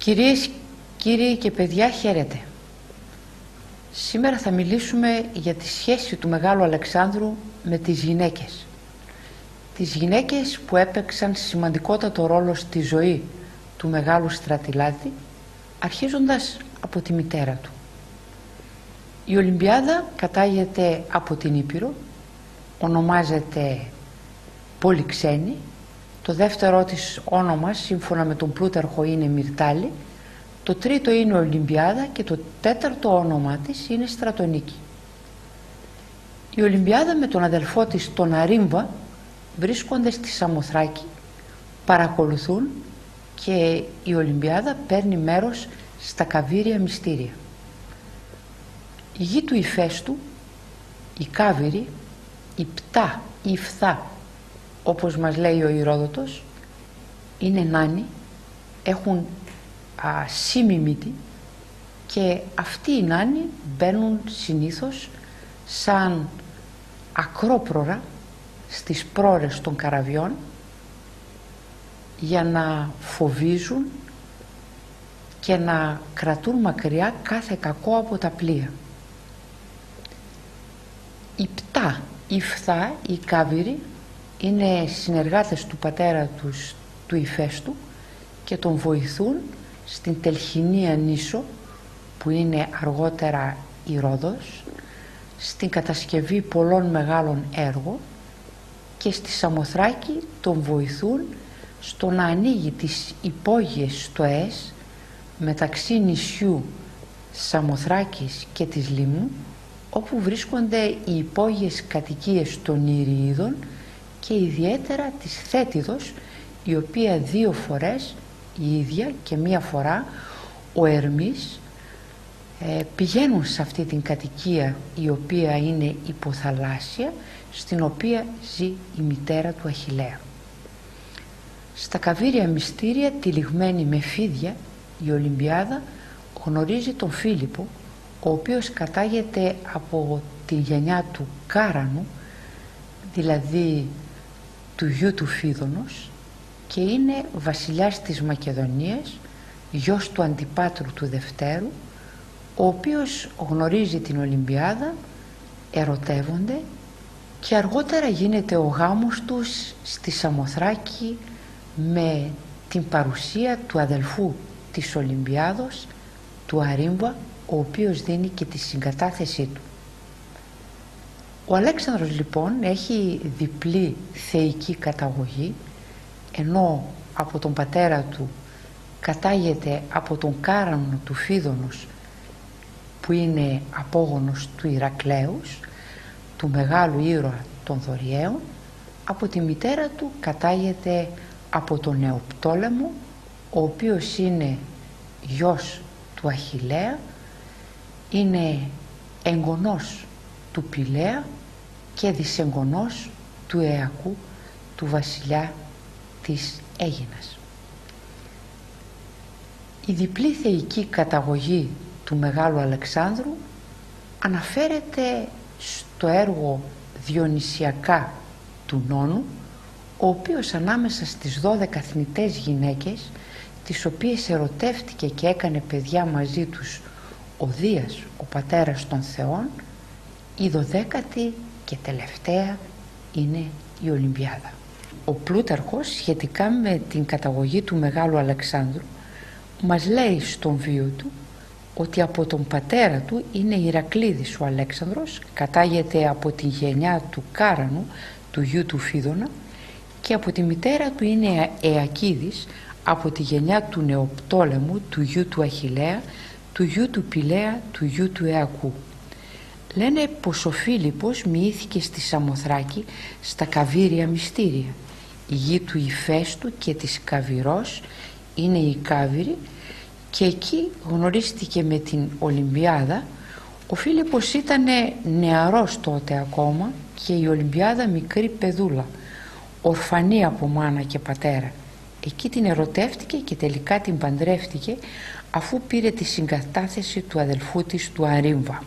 Κυρίες, κύριοι και παιδιά, χαίρετε. Σήμερα θα μιλήσουμε για τη σχέση του Μεγάλου Αλεξάνδρου με τις γυναίκες. Τις γυναίκες που έπαιξαν σημαντικότατο ρόλο στη ζωή του Μεγάλου Στρατιλάτη, αρχίζοντας από τη μητέρα του. Η Ολυμπιάδα κατάγεται από την Ήπειρο, ονομάζεται Πολυξένη. Το δεύτερό της όνομα, σύμφωνα με τον Πλούταρχο, είναι Μυρτάλη. Το τρίτο είναι Ολυμπιάδα και το τέταρτο όνομα της είναι Στρατονίκη. Η Ολυμπιάδα με τον αδελφό της, τον Αρύμβα, βρίσκονται στη Σαμοθράκη, παρακολουθούν και η Ολυμπιάδα παίρνει μέρος στα Καβύρια μυστήρια. Η γη του Ηφαίστου, η Κάβυρη, η Πτά, η Φθά, όπως μας λέει ο Ηρόδοτος, είναι νάνοι, έχουν σήμη μύτη και αυτοί οι νάνοι μπαίνουν συνήθως σαν ακρόπρορα στις πρόρες των καραβιών για να φοβίζουν και να κρατούν μακριά κάθε κακό από τα πλοία. Η Πτά, η Φθά, η Κάβυρη είναι συνεργάτες του πατέρα τους, του Ηφαίστου, και τον βοηθούν στην Τελχηνία νήσο, που είναι αργότερα η Ρόδος, στην κατασκευή πολλών μεγάλων έργων, και στη Σαμοθράκη τον βοηθούν στο να ανοίγει τις υπόγειες στοές μεταξύ νησιού Σαμοθράκης και της Λίμνου, όπου βρίσκονται οι υπόγειες κατοικίες των Ηριείδων και ιδιαίτερα της Θέτιδος, η οποία 2 φορές η ίδια και 1 φορά ο Ερμής πηγαίνουν σε αυτή την κατοικία, η οποία είναι υποθαλάσσια, στην οποία ζει η μητέρα του Αχιλλέα. Στα Καβύρια μυστήρια, τυλιγμένη με φίδια, η Ολυμπιάδα γνωρίζει τον Φίλιππο, ο οποίος κατάγεται από τη γενιά του Κάρανου, δηλαδή του γιου του Φίδωνος, και είναι βασιλιάς της Μακεδονίας, γιος του Αντιπάτρου του Δευτέρου, ο οποίος γνωρίζει την Ολυμπιάδα, ερωτεύονται και αργότερα γίνεται ο γάμος τους στη Σαμοθράκη με την παρουσία του αδελφού της Ολυμπιάδος, του Αρύμβα, ο οποίος δίνει και τη συγκατάθεσή του. Ο Αλέξανδρος λοιπόν έχει διπλή θεϊκή καταγωγή, ενώ από τον πατέρα του κατάγεται από τον Κάρανο του Φίδωνος, που είναι απόγονος του Ηρακλέους, του μεγάλου ήρωα των Δωριαίων. Από τη μητέρα του κατάγεται από τον Νεοπτόλεμο, ο οποίος είναι γιος του Αχιλλέα, είναι εγγονός του Πηλαία και δυσεγγονός του Αιακού, του βασιλιά της Αίγινας. Η διπλή θεϊκή καταγωγή του Μεγάλου Αλεξάνδρου αναφέρεται στο έργο Διονυσιακά του Νόνου, ο οποίος ανάμεσα στις 12 θνητές γυναίκες, τις οποίες ερωτεύτηκε και έκανε παιδιά μαζί τους ο Δίας, ο πατέρας των θεών, η 12η και τελευταία είναι η Ολυμπιάδα. Ο Πλούταρχος, σχετικά με την καταγωγή του Μεγάλου Αλεξάνδρου, μας λέει στον βίο του ότι από τον πατέρα του είναι Ηρακλήδης ο Αλέξανδρος, κατάγεται από τη γενιά του Κάρανου, του γιου του Φίδωνα, και από τη μητέρα του είναι Αιακίδης, από τη γενιά του Νεοπτόλεμου, του γιου του Αχιλλέα, του γιου του Πηλαία, του γιου του Αιακού. Λένε πως ο Φίλιππος μοιήθηκε στη Σαμοθράκη στα Καβύρια μυστήρια. Η γη του Ηφαίστου και της Καβυρός είναι η Κάβυρη, και εκεί γνωρίστηκε με την Ολυμπιάδα. Ο Φίλιππος ήταν νεαρός τότε ακόμα και η Ολυμπιάδα μικρή παιδούλα, ορφανή από μάνα και πατέρα. Εκεί την ερωτεύτηκε και τελικά την παντρεύτηκε, αφού πήρε τη συγκατάθεση του αδελφού της, του Αρύμβα.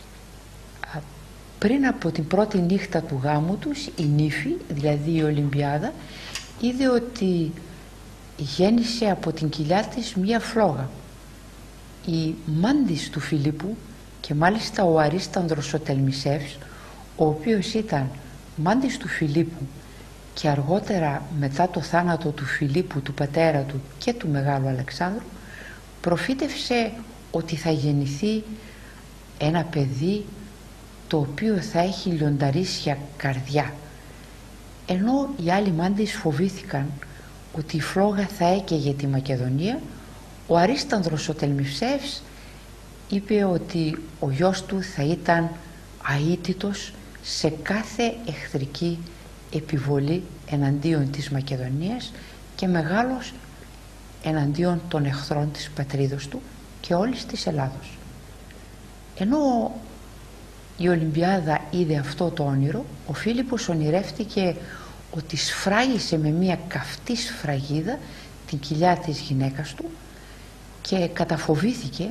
Πριν από την πρώτη νύχτα του γάμου τους, η νύφη, δηλαδή η Ολυμπιάδα, είδε ότι γέννησε από την κοιλιά της μία φλόγα. Η μάντης του Φιλίππου και μάλιστα ο Αρίστανδρος ο Τελμισεύς, ο οποίος ήταν μάντης του Φιλίππου και αργότερα μετά το θάνατο του Φιλίππου, του πατέρα του και του Μεγάλου Αλεξάνδρου, προφήτευσε ότι θα γεννηθεί ένα παιδί το οποίο θα έχει λιονταρίσια καρδιά, ενώ οι άλλοι μάντες φοβήθηκαν ότι η φλόγα θα έκαιγε τη Μακεδονία. Ο Αρίστανδρος ο Τελμισεύς είπε ότι ο γιος του θα ήταν αήττητος σε κάθε εχθρική επιβολή εναντίον της Μακεδονίας και μεγάλος εναντίον των εχθρών της πατρίδος του και όλης της Ελλάδος. Ενώ η Ολυμπιάδα είδε αυτό το όνειρο, ο Φίλιππος ονειρεύτηκε ότι σφράγισε με μία καυτή σφραγίδα την κοιλιά της γυναίκας του και καταφοβήθηκε.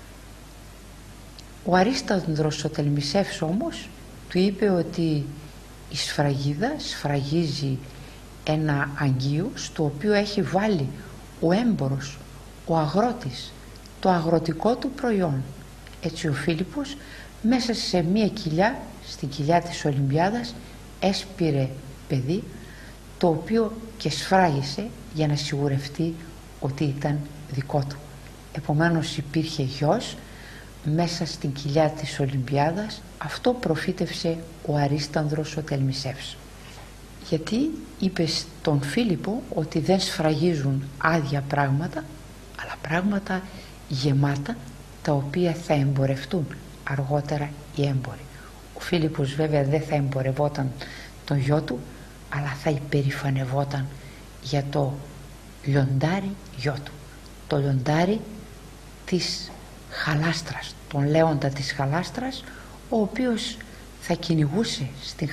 Ο Αρίστανδρος ο Τελμισεύς όμως του είπε ότι η σφραγίδα σφραγίζει ένα αγγείο στο οποίο έχει βάλει ο έμπορος, ο αγρότης, το αγροτικό του προϊόν. Έτσι ο Φίλιππος μέσα σε μία κοιλιά, στην κοιλιά της Ολυμπιάδας, έσπηρε παιδί, το οποίο και σφράγισε για να σιγουρευτεί ότι ήταν δικό του. Επομένως υπήρχε γιος μέσα στην κοιλιά της Ολυμπιάδας. Αυτό προφήτευσε ο Αρίστανδρος ο Τελμισεύς. Γιατί είπε στον Φίλιππο ότι δεν σφραγίζουν άδεια πράγματα, αλλά πράγματα γεμάτα, τα οποία θα εμπορευτούν αργότερα οι έμποροι. Ο Φίλιππος βέβαια δεν θα εμπορευόταν τον γιο του, αλλά θα υπερηφανευόταν για το λιοντάρι γιο του, το λιοντάρι της Χαλάστρας, τον Λέοντα της Χαλάστρας, ο οποίος θα κυνηγούσε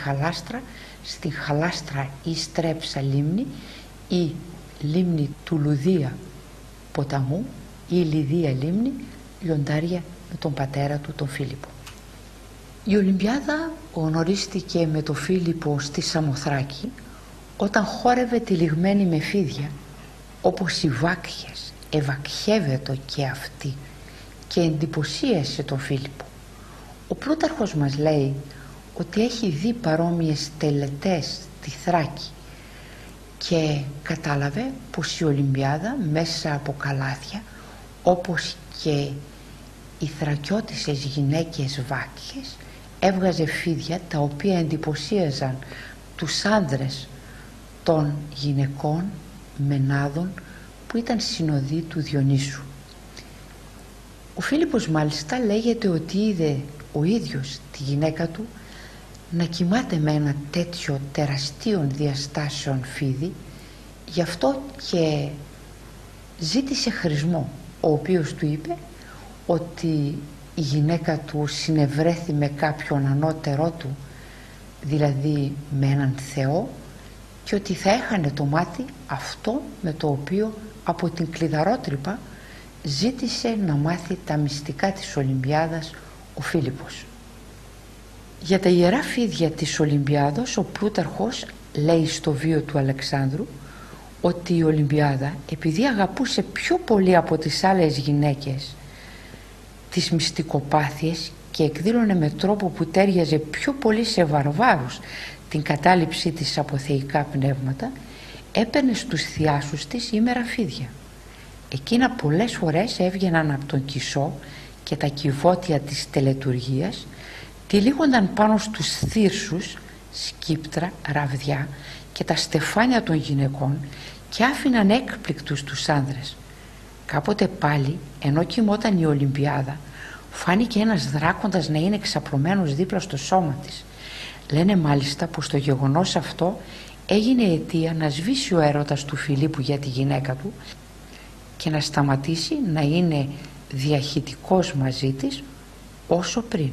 στην Χαλάστρα ή Στρέψα λίμνη ή λίμνη του Λουδία ποταμού ή Λιδία λίμνη, λιοντάρια με τον πατέρα του, τον Φίλιππο. Η Ολυμπιάδα γνωρίστηκε με τον Φίλιππο στη Σαμοθράκη όταν χόρευε τυλιγμένη με φίδια, όπως οι βάκχες, ευακχεύετο και αυτή, και εντυπωσίασε τον Φίλιππο. Ο Πλούταρχος μας λέει ότι έχει δει παρόμοιες τελετές στη Θράκη και κατάλαβε πως η Ολυμπιάδα μέσα από καλάθια, όπως και οι θρακιώτισσες γυναίκες βάκχες, έβγαζε φίδια τα οποία εντυπωσίαζαν τους άνδρες των γυναικών μενάδων που ήταν συνοδοί του Διονύσου. Ο Φίλιππος μάλιστα λέγεται ότι είδε ο ίδιος τη γυναίκα του να κοιμάται με ένα τέτοιο τεραστίων διαστάσεων φίδι, γι' αυτό και ζήτησε χρησμό, ο οποίος του είπε ότι η γυναίκα του συνευρέθη με κάποιον ανώτερό του, δηλαδή με έναν Θεό, και ότι θα έχανε το μάτι αυτό με το οποίο από την κλειδαρότρυπα ζήτησε να μάθει τα μυστικά της Ολυμπιάδας ο Φίλιππος. Για τα ιερά φίδια της Ολυμπιάδος ο Πλούταρχος λέει στο βίο του Αλεξάνδρου ότι η Ολυμπιάδα, επειδή αγαπούσε πιο πολύ από τις άλλες γυναίκες τις μυστικοπάθειες και εκδήλωνε με τρόπο που τέριαζε πιο πολύ σε βαρβάρους την κατάληψή της από θεϊκά πνεύματα, έπαιρνε στους θειάσους της ήμερα φίδια. Εκείνα πολλές φορές έβγαιναν από τον Κισό και τα κυβότια της τελετουργίας, τυλίγονταν πάνω στους θύρσους, σκύπτρα, ραβδιά και τα στεφάνια των γυναικών και άφηναν έκπληκτους τους άνδρες. Κάποτε πάλι, ενώ κοιμόταν η Ολυμπιάδα, φάνηκε ένας δράκοντας να είναι εξαπλωμένος δίπλα στο σώμα της. Λένε μάλιστα πως το γεγονός αυτό έγινε αιτία να σβήσει ο έρωτας του Φιλίππου για τη γυναίκα του και να σταματήσει να είναι διαχυτικός μαζί της όσο πριν.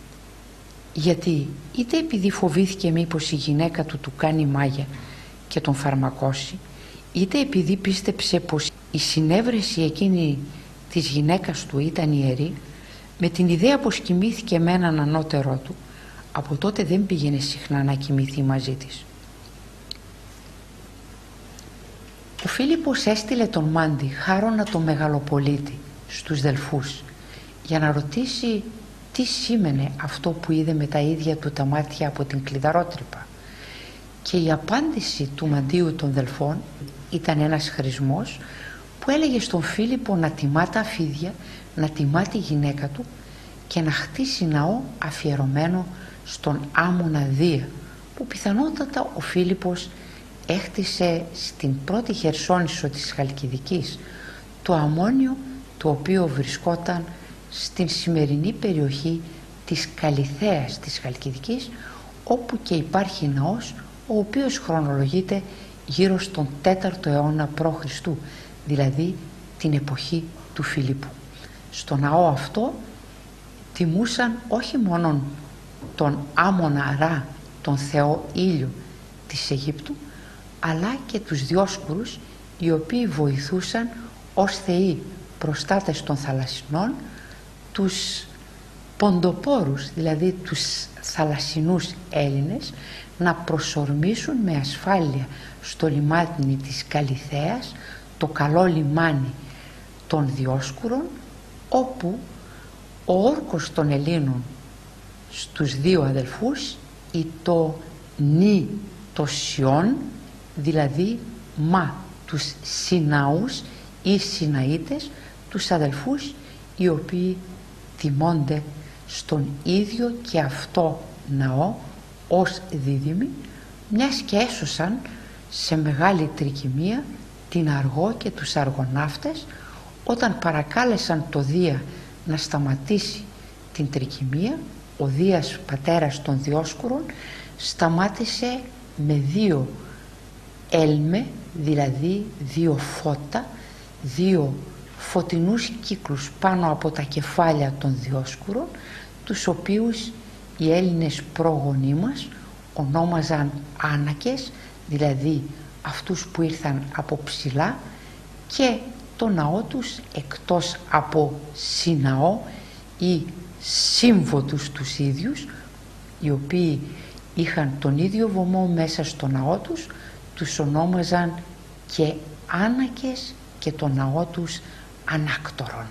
Γιατί είτε επειδή φοβήθηκε μήπως η γυναίκα του κάνει μάγια και τον φαρμακώσει, είτε επειδή πίστεψε πως η συνέβρεση εκείνη της γυναίκας του ήταν ιερή, με την ιδέα πως κοιμήθηκε με έναν ανώτερό του, από τότε δεν πήγαινε συχνά να κοιμηθεί μαζί της. Ο Φίλιππος έστειλε τον Μάντι, Χάρονα τον Μεγαλοπολίτη, στους Δελφούς για να ρωτήσει τι σήμαινε αυτό που είδε με τα ίδια του τα μάτια από την κλειδαρότρυπα. Και η απάντηση του Μαντίου των Δελφών ήταν ένας χρησμός που έλεγε στον Φίλιππο να τιμά τα αφίδια, να τιμά τη γυναίκα του και να χτίσει ναό αφιερωμένο στον Άμμονα Δία, που πιθανότατα ο Φίλιππος έχτισε στην πρώτη Χερσόνησο της Χαλκιδικής, το αμμόνιο το οποίο βρισκόταν στην σημερινή περιοχή της Καλιθέας της Χαλκιδικής, όπου και υπάρχει ναός ο οποίος χρονολογείται γύρω στον 4ο αιώνα π.Χ., δηλαδή την εποχή του Φιλίππου. Στο ναό αυτό τιμούσαν όχι μόνον τον Άμμονα Ρα, τον θεό ήλιο της Αιγύπτου, αλλά και τους Διόσκουρους, οι οποίοι βοηθούσαν ως θεοί προστάτες των θαλασσινών, τους ποντοπόρους, δηλαδή τους θαλασσινούς Έλληνες, να προσορμήσουν με ασφάλεια στο λιμάνι της Καλιθέας, το καλό λιμάνι των Διόσκουρων, όπου ο όρκος των Ελλήνων στους δύο αδελφούς ή το νη το Σιών, δηλαδή μα τους Σιναούς ή Σιναΐτες, τους αδελφούς οι οποίοι τιμώνται στον ίδιο και αυτό ναό ως δίδυμοι, μιας και έσωσαν σε μεγάλη τρικυμία την Αργό και τους αργοναύτες όταν παρακάλεσαν το Δία να σταματήσει την τρικυμία. Ο Δίας πατέρας των Διόσκουρων σταμάτησε με 2 έλμε, δηλαδή 2 φώτα, 2 φωτεινούς κύκλους πάνω από τα κεφάλια των Διόσκουρων, τους οποίους οι Έλληνες πρόγονοί μας ονόμαζαν άνακες, δηλαδή αυτούς που ήρθαν από ψηλά, και το ναό τους, εκτός από συναό ή σύμβοτους τους ίδιους, οι οποίοι είχαν τον ίδιο βωμό μέσα στο ναό τους, τους ονόμαζαν και άνακες και το ναό τους ανάκτορον.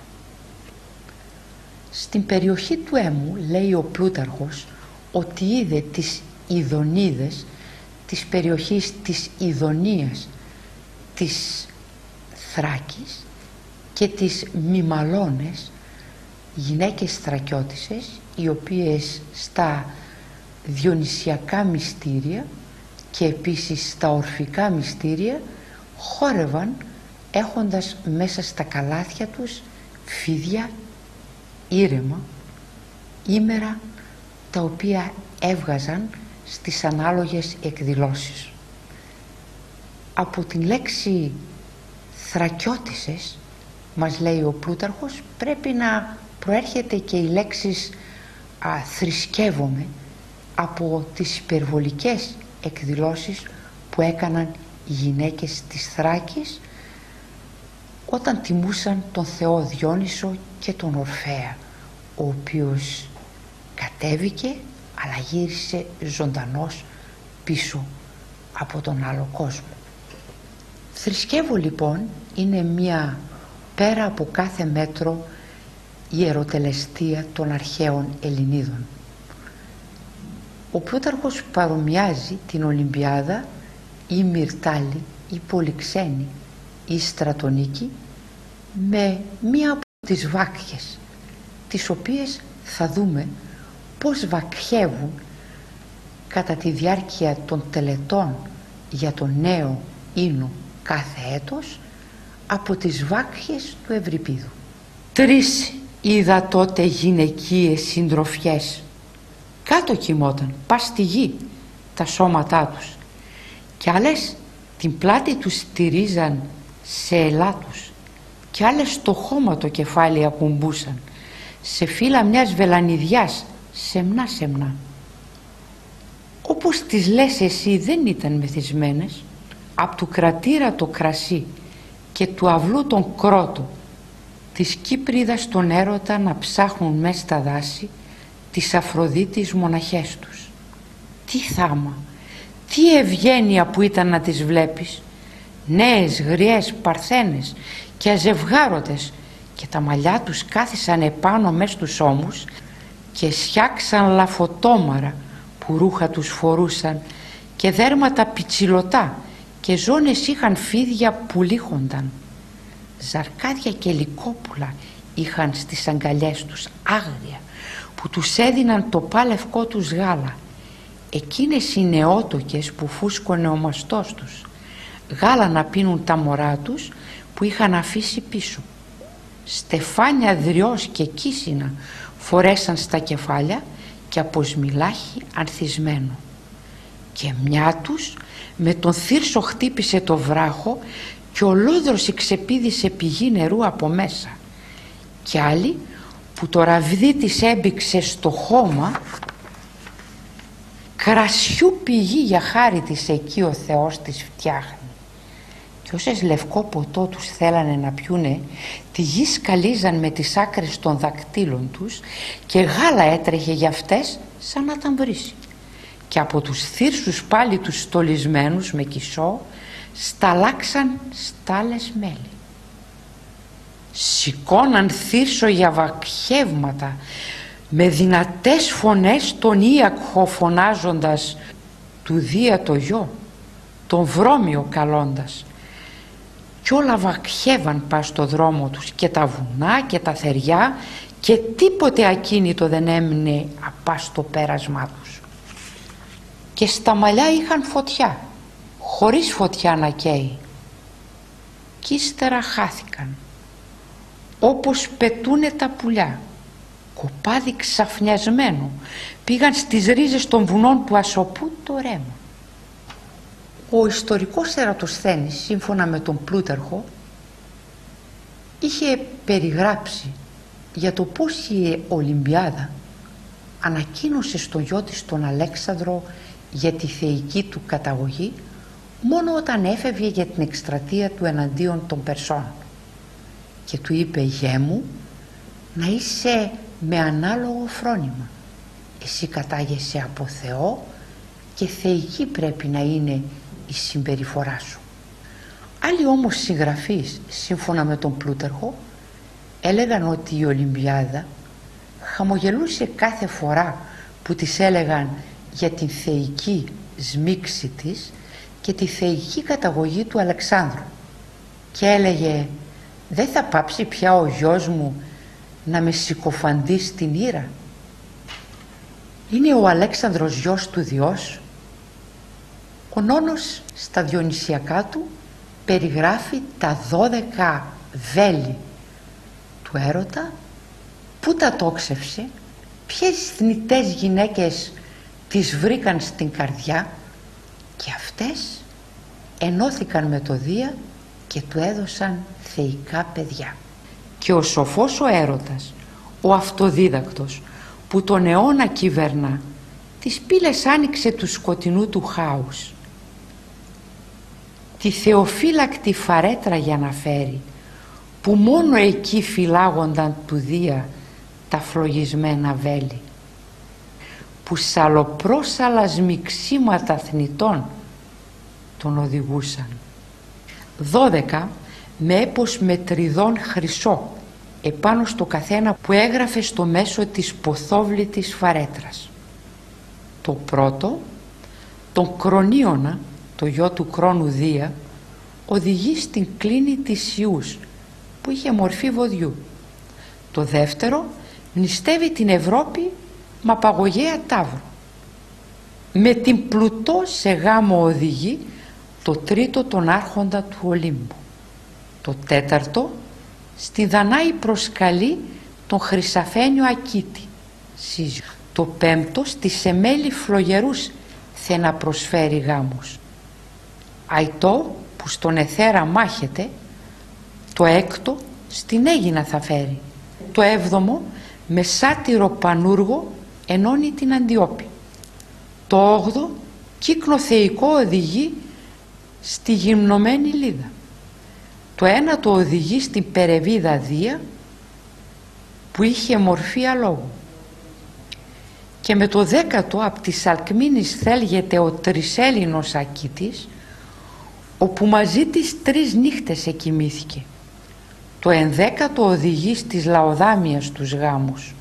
Στην περιοχή του Έμμου λέει ο Πλούταρχος ότι είδε τις Ιδονίδες της περιοχής της Ιδονίας της Θράκης και τις Μημαλώνες, γυναίκες θρακιώτισσες, οι οποίες στα διονυσιακά μυστήρια και επίσης στα ορφικά μυστήρια χόρευαν, έχοντας μέσα στα καλάθια τους φίδια ήρεμα, ήμερα, τα οποία έβγαζαν στις ανάλογες εκδηλώσεις. Από την λέξη θρακιώτισσες, μας λέει ο Πλούταρχος, πρέπει να προέρχεται και η λέξη θρησκεύομαι, από τις υπερβολικές εκδηλώσεις που έκαναν οι γυναίκες της Θράκης όταν τιμούσαν τον θεό Διόνυσο και τον Ορφέα, ο οποίος κατέβηκε αλλά γύρισε ζωντανός πίσω από τον άλλο κόσμο. Θρησκεύω λοιπόν είναι μια πέρα από κάθε μέτρο ιεροτελεστία των αρχαίων Ελληνίδων. Ο Πλούταρχος παρομοιάζει την Ολυμπιάδα ή Μυρτάλη ή Πολυξένη ή Στρατονίκη με μία από τις βάκχες, τις οποίες θα δούμε πώς βακχεύουν κατά τη διάρκεια των τελετών για το νέο ίνο κάθε έτος από τις βάκχες του Ευρυπίδου. 3 είδα τότε γυναικείες συντροφιές, κάτω κοιμόταν, πας στη γη τα σώματά τους, κι άλλες την πλάτη τους στηρίζαν σε ελάτους, κι άλλες στο χώμα το κεφάλι ακουμπούσαν, σε φύλλα μιας βελανιδιάς, σεμνά. Όπως τις λες εσύ δεν ήταν μεθυσμένες, απ' του κρατήρα το κρασί και του αυλού τον κρότο, της Κύπριδας τον έρωτα να ψάχνουν μες στα δάση της Αφροδίτης μοναχές τους. Τι θάμα, τι ευγένεια που ήταν να τις βλέπεις, νέες γριές παρθένες και αζευγάρωτες, και τα μαλλιά τους κάθισαν επάνω μες στους ώμους και σιάξαν λαφωτόμαρα που ρούχα τους φορούσαν και δέρματα πιτσιλωτά, και ζώνες είχαν φίδια που λύχονταν. Ζαρκάδια και λυκόπουλα είχαν στις αγκαλιές τους, άγρια, που τους έδιναν το πάλευκό τους γάλα. Εκείνες οι νεότοκες που φούσκωνε ο μαστός τους, γάλα να πίνουν τα μωρά τους που είχαν αφήσει πίσω. Στεφάνια δριός και κίσινα φορέσαν στα κεφάλια και από σμιλάχι ανθισμένο. Και μια τους με τον θύρσο χτύπησε το βράχο και ολόδρος ξεπήδησε πηγή νερού από μέσα. Κι άλλη που το ραβδί της έμπηξε στο χώμα, κρασιού πηγή για χάρη της εκεί ο Θεός της φτιάχνει. Και όσες λευκό ποτό τους θέλανε να πιούνε, τη γη σκαλίζαν με τις άκρες των δακτύλων τους και γάλα έτρεχε για αυτές σαν να τα βρήσει. Και από τους θύρσους πάλι τους στολισμένους με κισό σταλάξαν στάλες μέλι. Σηκώναν θύρσο για βακχεύματα με δυνατές φωνές τον Ιακχο φωνάζοντας του Δία το γιο, τον Βρώμιο καλώντας. Κι όλα βακχεύαν πας στο δρόμο τους, και τα βουνά και τα θεριά, και τίποτε ακίνητο δεν έμεινε απά στο πέρασμά τους. Και στα μαλλιά είχαν φωτιά, χωρίς φωτιά να καίει, κι ύστερα χάθηκαν όπως πετούνε τα πουλιά. Κοπάδι ξαφνιασμένο πήγαν στις ρίζες των βουνών που ασωπούν το ρέμα. Ο ιστορικός Ερατοσθένης, σύμφωνα με τον Πλούταρχο, είχε περιγράψει για το πώς η Ολυμπιάδα ανακοίνωσε στο γιο της τον Αλέξανδρο για τη θεϊκή του καταγωγή μόνο όταν έφευγε για την εκστρατεία του εναντίον των Περσών, και του είπε: «Γιέ μου, να είσαι με ανάλογο φρόνημα. Εσύ κατάγεσαι από Θεό και θεϊκή πρέπει να είναι η συμπεριφορά σου». Άλλοι όμως συγγραφείς, σύμφωνα με τον Πλούταρχο, έλεγαν ότι η Ολυμπιάδα χαμογελούσε κάθε φορά που της έλεγαν για την θεϊκή σμίξη της και τη θεϊκή καταγωγή του Αλεξάνδρου, και έλεγε: «Δεν θα πάψει πια ο γιος μου να με συκοφαντεί στην ήρα? Είναι ο Αλέξανδρος γιος του Διός». Ο Νόνος στα Διονυσιακά του περιγράφει τα 12 βέλη του έρωτα, που τα τόξευσε, ποιες θνητές γυναίκες τις βρήκαν στην καρδιά, και αυτές ενώθηκαν με το Δία και του έδωσαν θεϊκά παιδιά. Και ο σοφός ο έρωτας, ο αυτοδίδακτος, που τον αιώνα κυβερνά, τις πύλες άνοιξε του σκοτεινού του χάους. Τη θεοφύλακτη φαρέτρα για να φέρει, που μόνο εκεί φυλάγονταν του Δία τα φλογισμένα βέλη, που σαλοπρόσαλα σμιξίματα θνητών τον οδηγούσαν. 12 με έπος μετριδών χρυσό επάνω στο καθένα, που έγραφε στο μέσο της ποθόβλητης φαρέτρας. Το πρώτο, τον Κρονίωνα, το γιο του Κρόνου Δία, οδηγεί στην κλίνη της Ιούς, που είχε μορφή βοδιού. Το δεύτερο νηστεύει την Ευρώπη με απαγωγέα ταύρου. Με την Πλουτό σε γάμο οδηγεί το τρίτο τον άρχοντα του Ολύμπου. Το τέταρτο στη Δανάη προσκαλεί τον Χρυσαφένιο Ακίτη, σύζυγο. Το πέμπτο στη Σεμέλη Φλογερούς θε να προσφέρει γάμους. Αϊτό που στον Εθέρα μάχεται, το έκτο στην Αίγινα θα φέρει. Το έβδομο με σάτυρο πανούργο ενώνει την Αντιόπη. Το όγδο κύκνο θεϊκό οδηγεί στη γυμνωμένη Λίδα. Το ένατο οδηγεί στην Περεβίδα Δία, που είχε μορφή αλόγου. Και με το 10ο απ' της Αλκμήνης θέλγεται ο Τρισέλληνος Ακίτης, όπου μαζί της 3 νύχτες εκοιμήθηκε. Το 11ο οδηγεί στις Λαοδάμιας τους γάμους.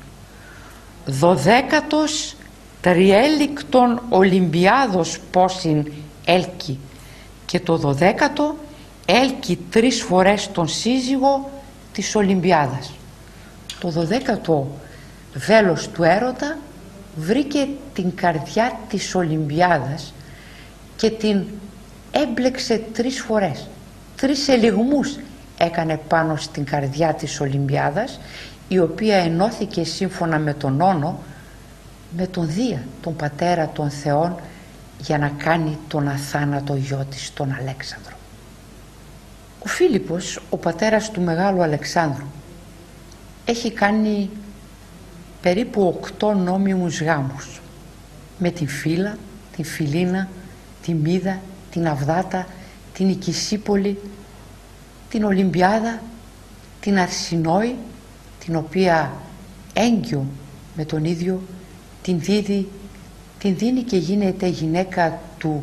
12ος τριέλικτον Ολυμπιάδος πόσιν έλκει, και το 12ο έλκει 3 φορές τον σύζυγο της Ολυμπιάδας. Το 12ο βέλος του έρωτα βρήκε την καρδιά της Ολυμπιάδας και την έμπλεξε 3 φορές. 3 ελιγμούς έκανε πάνω στην καρδιά της Ολυμπιάδας, η οποία ενώθηκε σύμφωνα με τον Όνο με τον Δία, τον πατέρα των θεών, για να κάνει τον αθάνατο γιο της, τον Αλέξανδρο. Ο Φίλιππος, ο πατέρας του Μεγάλου Αλεξάνδρου, έχει κάνει περίπου 8 νόμιμους γάμους με την Φύλλα, την Φιλίνα, τη Μίδα, την Αυδάτα, την Οικισίπολη, την Ολυμπιάδα, την Αρσινόη, την οποία έγκυο με τον ίδιο την δίνει και γίνεται γυναίκα του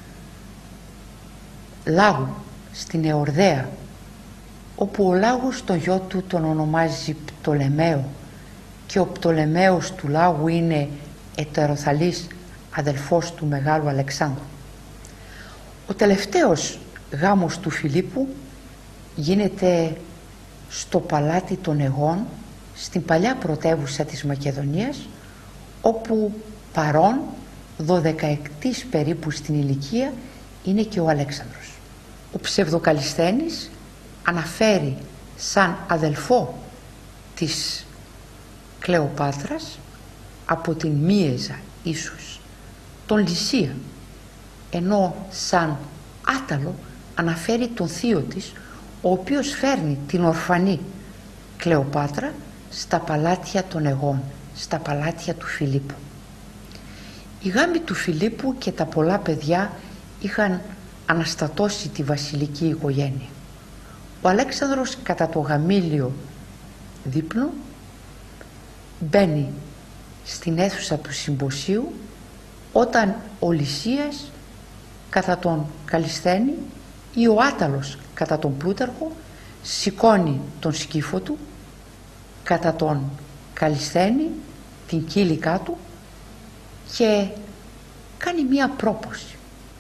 Λάγου στην Εορδαία, όπου ο Λάγος τον γιο του τον ονομάζει Πτολεμαίο, και ο Πτολεμαίος του Λάγου είναι ετεροθαλής αδελφός του Μεγάλου Αλεξάνδρου. Ο τελευταίος γάμος του Φιλίππου γίνεται στο παλάτι των Αιγών, στην παλιά πρωτεύουσα της Μακεδονίας, όπου παρόν 12 περίπου στην ηλικία είναι και ο Αλέξανδρος. Ο Ψευδοκαλισθένης αναφέρει σαν αδελφό της Κλεοπάτρας από την Μίεζα ίσως τον Λυσία, ενώ σαν άταλο αναφέρει τον θείο της, ο οποίος φέρνει την ορφανή Κλεοπάτρα στα παλάτια των Αιγών, στα παλάτια του Φιλίππου. Οι γάμοι του Φιλίππου και τα πολλά παιδιά είχαν αναστατώσει τη βασιλική οικογένεια. Ο Αλέξανδρος κατά το γαμήλιο δείπνο μπαίνει στην αίθουσα του συμποσίου, όταν ο Λυσίας κατά τον Καλισθένη ή ο Άταλος κατά τον Πλούταρχο σηκώνει τον σκύφο του, κατά τον Καλισθένη την κύλικά του και κάνει μία πρόποση.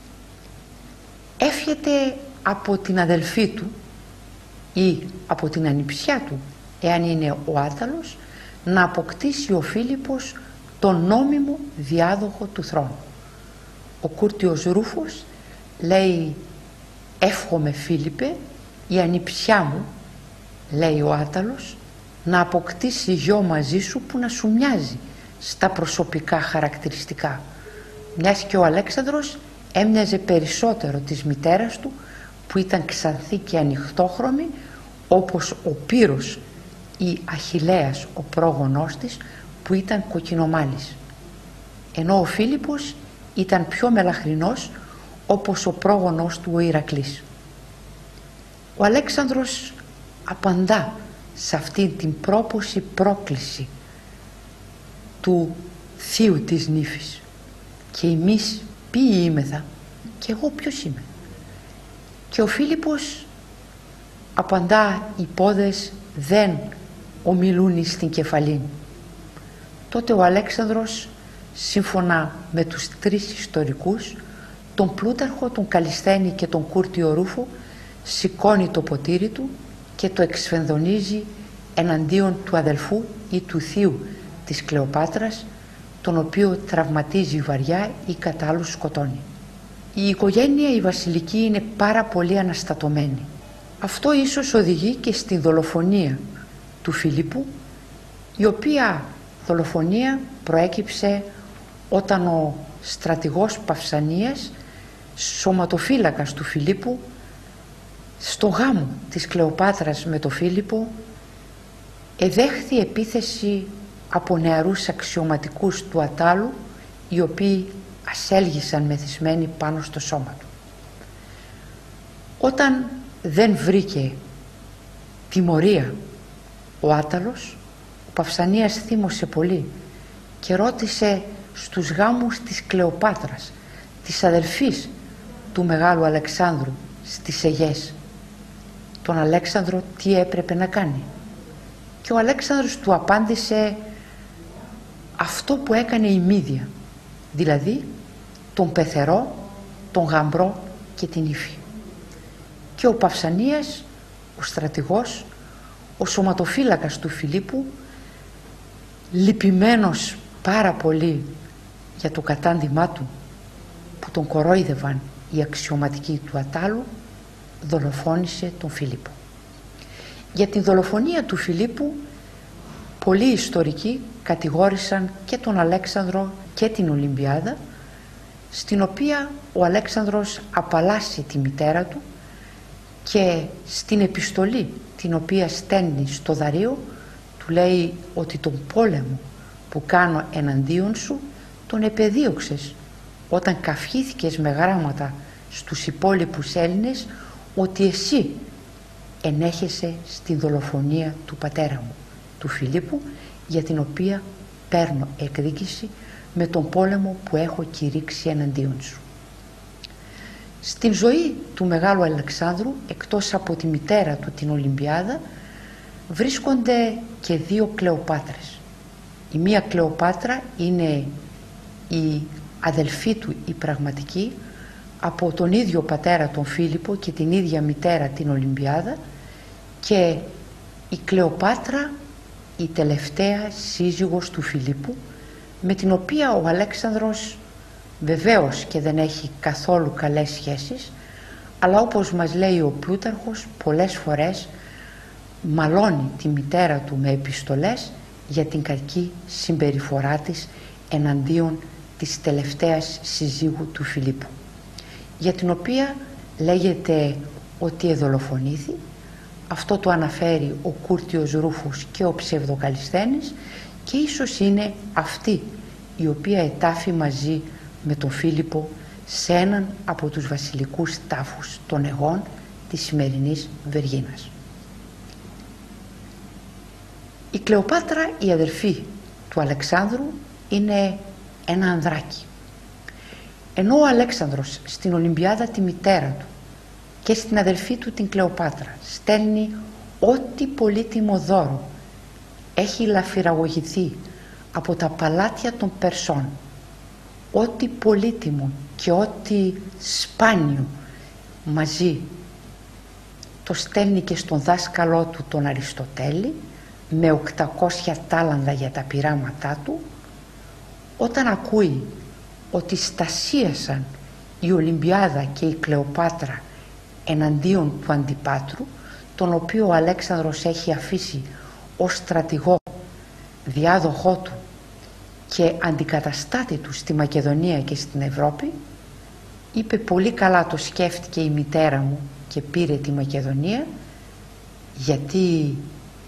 Εύχεται από την αδελφή του ή από την ανιψιά του, εάν είναι ο Άταλος, να αποκτήσει ο Φίλιππος τον νόμιμο διάδοχο του θρόνου. Ο Κούρτιος Ρούφος λέει «Εύχομαι Φίλιππε, η ανιψιά μου», λέει ο Άταλος, «να αποκτήσει γιο μαζί σου που να σου μοιάζει στα προσωπικά χαρακτηριστικά», μιας και ο Αλέξανδρος έμοιαζε περισσότερο της μητέρας του, που ήταν ξανθή και ανοιχτόχρωμη, όπως ο Πύρος ή Αχιλλέας, ο πρόγονός της, που ήταν κοκκινομάλης, ενώ ο Φίλιππος ήταν πιο μελαχρινός, όπως ο πρόγονός του ο Ηρακλής. Ο Αλέξανδρος απαντά σε αυτήν την πρόποση πρόκληση του θείου της νύφης: «Και εμείς ποιοι είμεθα, και εγώ ποιος είμαι?» Και ο Φίλιππος απαντά: «Οι πόδες δεν ομιλούν στην κεφαλήν». Τότε ο Αλέξανδρος, σύμφωνα με τους 3 ιστορικούς, τον Πλούταρχο, τον Καλισθένη και τον Κούρτιο Ρούφο, σηκώνει το ποτήρι του και το εξφενδονίζει εναντίον του αδελφού ή του θείου της Κλεοπάτρας, τον οποίο τραυματίζει βαριά ή κατά άλλους σκοτώνει. Η οικογένεια η βασιλική είναι πάρα πολύ αναστατωμένη. Αυτό ίσως οδηγεί και στην δολοφονία του Φιλίππου, η οποία δολοφονία προέκυψε όταν ο στρατηγός Παυσανίας, σωματοφύλακας του Φιλίππου, στο γάμο της Κλεοπάτρας με τον Φίλιππο, εδέχθη επίθεση από νεαρούς αξιωματικούς του Ατάλου, οι οποίοι ασέλγησαν μεθυσμένοι πάνω στο σώμα του. Όταν δεν βρήκε τιμωρία ο Άταλος, ο Παυσανίας θύμωσε πολύ και ρώτησε στους γάμους της Κλεοπάτρας, της αδελφής του Μεγάλου Αλεξάνδρου στις Αιγές τον Αλέξανδρο τι έπρεπε να κάνει. Και ο Αλέξανδρος του απάντησε αυτό που έκανε η Μύδια, δηλαδή τον πεθερό, τον γαμπρό και την ύφη. Και ο Παυσανίας, ο στρατηγός, ο σωματοφύλακας του Φιλίππου, λυπημένος πάρα πολύ για το κατάντημά του που τον κορόιδευαν οι αξιωματικοί του Ατάλου, δολοφόνησε τον Φίλιππο. Για την δολοφονία του Φιλίππου πολλοί ιστορικοί κατηγόρησαν και τον Αλέξανδρο και την Ολυμπιάδα, στην οποία ο Αλέξανδρος απαλλάσσει τη μητέρα του και στην επιστολή την οποία στέλνει στο Δαρείο του λέει ότι τον πόλεμο που κάνω εναντίον σου τον επεδίωξες όταν καυχήθηκες με γράμματα στους υπόλοιπους Έλληνες ότι εσύ ενέχεσαι στην δολοφονία του πατέρα μου, του Φιλίππου, για την οποία παίρνω εκδίκηση με τον πόλεμο που έχω κηρύξει εναντίον σου. Στην ζωή του Μεγάλου Αλεξάνδρου, εκτός από τη μητέρα του την Ολυμπιάδα, βρίσκονται και δύο Κλεοπάτρες. Η μία Κλεοπάτρα είναι η αδελφή του η πραγματική, από τον ίδιο πατέρα τον Φίλιππο και την ίδια μητέρα την Ολυμπιάδα, και η Κλεοπάτρα η τελευταία σύζυγος του Φιλίππου, με την οποία ο Αλέξανδρος βεβαίως και δεν έχει καθόλου καλές σχέσεις, αλλά όπως μας λέει ο Πλούταρχος πολλές φορές μαλώνει τη μητέρα του με επιστολές για την κακή συμπεριφορά της εναντίον της τελευταίας συζύγου του Φιλίππου, για την οποία λέγεται ότι εδολοφονήθη. Αυτό το αναφέρει ο Κούρτιος Ρούφος και ο Ψευδοκαλισθένης, και ίσως είναι αυτή η οποία ετάφη μαζί με τον Φίλιππο σε έναν από τους βασιλικούς τάφους των Αιγών της σημερινής Βεργίνας. Η Κλεοπάτρα, η αδερφή του Αλεξάνδρου, είναι ένα ανδράκι. Ενώ ο Αλέξανδρος στην Ολυμπιάδα τη μητέρα του και στην αδερφή του την Κλεοπάτρα στέλνει ό,τι πολύτιμο δώρο έχει λαφυραγωγηθεί από τα παλάτια των Περσών, ό,τι πολύτιμο και ό,τι σπάνιο μαζί, το στέλνει και στον δάσκαλό του τον Αριστοτέλη με 800 τάλαντα για τα πειράματά του. Όταν ακούει ότι στασίασαν η Ολυμπιάδα και η Κλεοπάτρα εναντίον του Αντιπάτρου, τον οποίο ο Αλέξανδρος έχει αφήσει ως στρατηγό, διάδοχό του και αντικαταστάτη του στη Μακεδονία και στην Ευρώπη, είπε πολύ καλά το σκέφτηκε η μητέρα μου και πήρε τη Μακεδονία, γιατί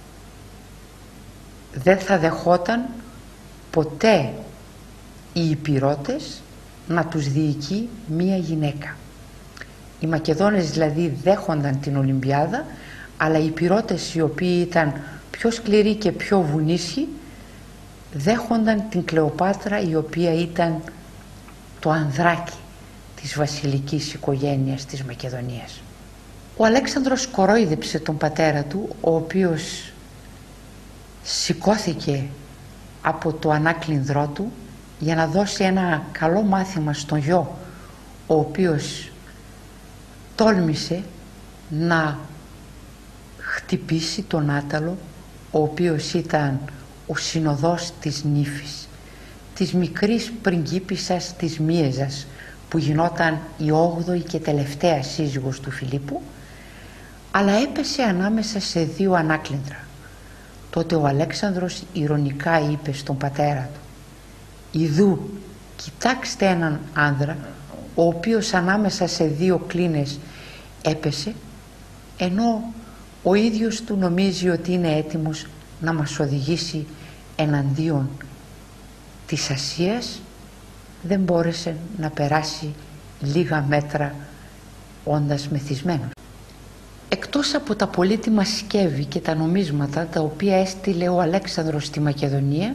δεν θα δεχόταν ποτέ οι Υπηρώτες να τους διοικεί μία γυναίκα. Οι Μακεδόνες δηλαδή δέχονταν την Ολυμπιάδα, αλλά οι Υπηρώτες, οι οποίοι ήταν πιο σκληροί και πιο βουνίσχοι, δέχονταν την Κλεοπάτρα, η οποία ήταν το ανδράκι της βασιλικής οικογένειας της Μακεδονίας. Ο Αλέξανδρος κορόιδεψε τον πατέρα του, ο οποίος σηκώθηκε από το ανάκλινδρό του για να δώσει ένα καλό μάθημα στον γιο, ο οποίος τόλμησε να χτυπήσει τον Άταλο, ο οποίος ήταν ο συνοδός της νύφης, της μικρής πριγκίπισσας της Μίεζας, που γινόταν η 8η και τελευταία σύζυγος του Φιλίππου, αλλά έπεσε ανάμεσα σε δύο ανάκλινδρα. Τότε ο Αλέξανδρος ειρωνικά είπε στον πατέρα του: «Ιδού, κοιτάξτε έναν άνδρα, ο οποίος ανάμεσα σε δύο κλίνες έπεσε, ενώ ο ίδιος του νομίζει ότι είναι έτοιμος να μας οδηγήσει εναντίον της Ασίας, δεν μπόρεσε να περάσει λίγα μέτρα όντας μεθυσμένος». Εκτός από τα πολύτιμα σκεύη και τα νομίσματα τα οποία έστειλε ο Αλέξανδρος στη Μακεδονία,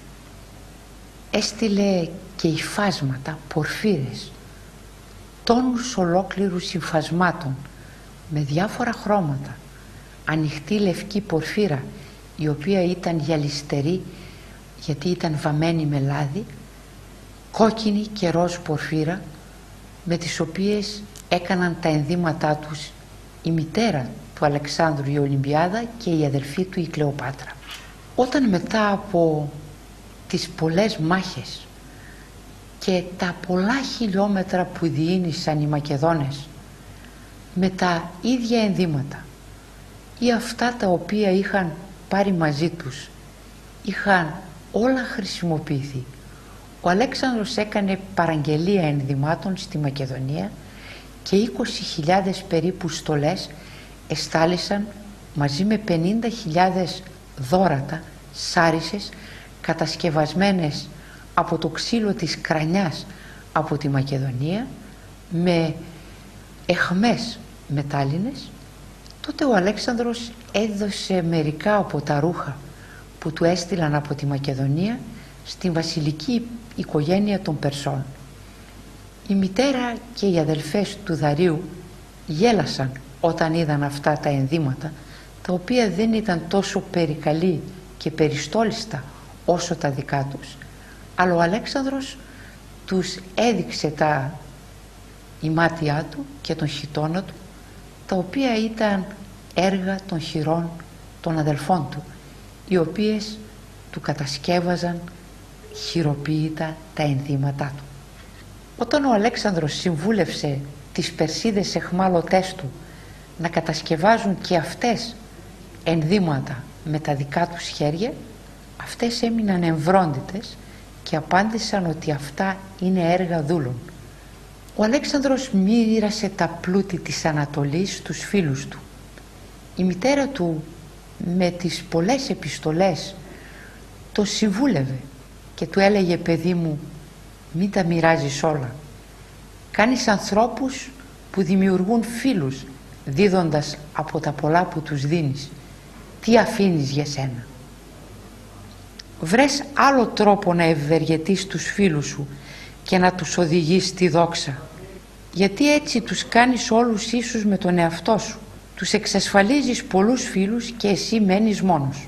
έστειλε και υφάσματα, πορφύρες, τόνους ολόκληρους υφασμάτων με διάφορα χρώματα, ανοιχτή λευκή πορφύρα η οποία ήταν γυαλιστερή γιατί ήταν βαμμένη με λάδι, κόκκινη και ροζ πορφύρα με τις οποίες έκαναν τα ενδύματά τους η μητέρα του Αλεξάνδρου η Ολυμπιάδα και η αδελφή του η Κλεοπάτρα. Όταν μετά από τις πολλές μάχες και τα πολλά χιλιόμετρα που διήνυσαν οι Μακεδόνες με τα ίδια ενδύματα ή αυτά τα οποία είχαν πάρει μαζί τους είχαν όλα χρησιμοποιηθεί, ο Αλέξανδρος έκανε παραγγελία ενδυμάτων στη Μακεδονία και 20.000 περίπου στολές εστάλησαν μαζί με 50.000 δώρατα, σάρισες κατασκευασμένες από το ξύλο της κρανιάς από τη Μακεδονία με αιχμές μετάλλινες. Τότε ο Αλέξανδρος έδωσε μερικά από τα ρούχα που του έστειλαν από τη Μακεδονία στην βασιλική οικογένεια των Περσών. Η μητέρα και οι αδελφές του Δαρίου γέλασαν όταν είδαν αυτά τα ενδύματα, τα οποία δεν ήταν τόσο περικαλή και περιστόλιστα όσο τα δικά τους, αλλά ο Αλέξανδρος τους έδειξε τα ημάτια του και τον χιτώνα του, τα οποία ήταν έργα των χειρών των αδελφών του, οι οποίες του κατασκεύαζαν χειροποίητα τα ενδύματά του. Όταν ο Αλέξανδρος συμβούλευσε τις Περσίδες εχμάλωτές του να κατασκευάζουν και αυτές ενδύματα με τα δικά τους χέρια, αυτές έμειναν εμβρόντιτες και απάντησαν ότι αυτά είναι έργα δούλων. Ο Αλέξανδρος μοίρασε τα πλούτη της Ανατολής στους φίλους του. Η μητέρα του με τις πολλές επιστολές το συμβούλευε και του έλεγε: παιδί μου, μην τα μοιράζεις όλα. Κάνεις ανθρώπους που δημιουργούν φίλους δίδοντας από τα πολλά που τους δίνεις. Τι αφήνεις για σένα? Βρες άλλο τρόπο να ευεργετείς τους φίλους σου και να τους οδηγείς στη δόξα, γιατί έτσι τους κάνεις όλους ίσους με τον εαυτό σου. Τους εξασφαλίζεις πολλούς φίλους και εσύ μένεις μόνος.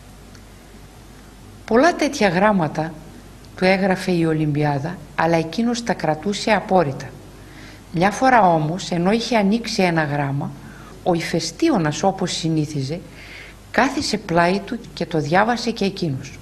Πολλά τέτοια γράμματα του έγραφε η Ολυμπιάδα, αλλά εκείνος τα κρατούσε απόρριτα. Μια φορά όμως, ενώ είχε ανοίξει ένα γράμμα, ο Ηφαιστίωνας, όπως συνήθιζε, κάθισε πλάι του και το διάβασε και εκείνος.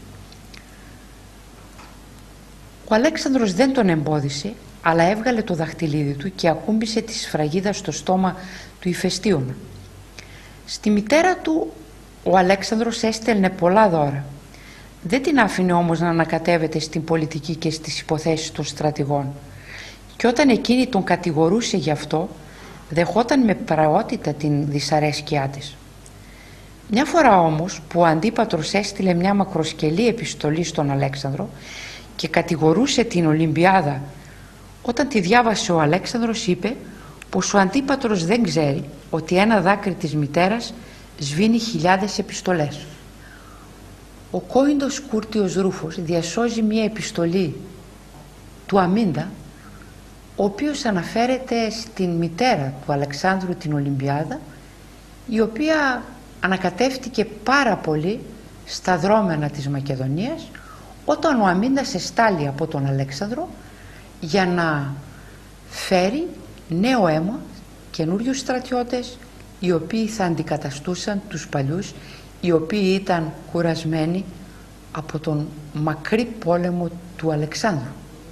Ο Αλέξανδρος δεν τον εμπόδισε, αλλά έβγαλε το δαχτυλίδι του και ακούμπησε τη σφραγίδα στο στόμα του Ηφαιστίωνα. Στη μητέρα του ο Αλέξανδρος έστελνε πολλά δώρα. Δεν την άφηνε όμως να ανακατεύεται στην πολιτική και στις υποθέσεις των στρατηγών. Και όταν εκείνη τον κατηγορούσε γι' αυτό, δεχόταν με πραότητα την δυσαρέσκειά της. Μια φορά όμως που ο Αντίπατρος έστειλε μια μακροσκελή επιστολή στον Αλέξανδρο και κατηγορούσε την Ολυμπιάδα, όταν τη διάβασε ο Αλέξανδρος είπε πως ο Αντίπατρος δεν ξέρει ότι ένα δάκρυ της μητέρας σβήνει χιλιάδες επιστολές. Ο κόηντος Κούρτιος Ρούφος διασώζει μια επιστολή του Αμίντα, ο οποίος αναφέρεται στην μητέρα του Αλεξάνδρου την Ολυμπιάδα, η οποία ανακατεύτηκε πάρα πολύ στα δρόμενα της Μακεδονίας όταν ο Αμίντας εστάλει από τον Αλέξανδρο για να φέρει νέο αίμα, καινούριους στρατιώτες, οι οποίοι θα αντικαταστούσαν τους παλιούς, οι οποίοι ήταν κουρασμένοι από τον μακρύ πόλεμο του Αλεξάνδρου.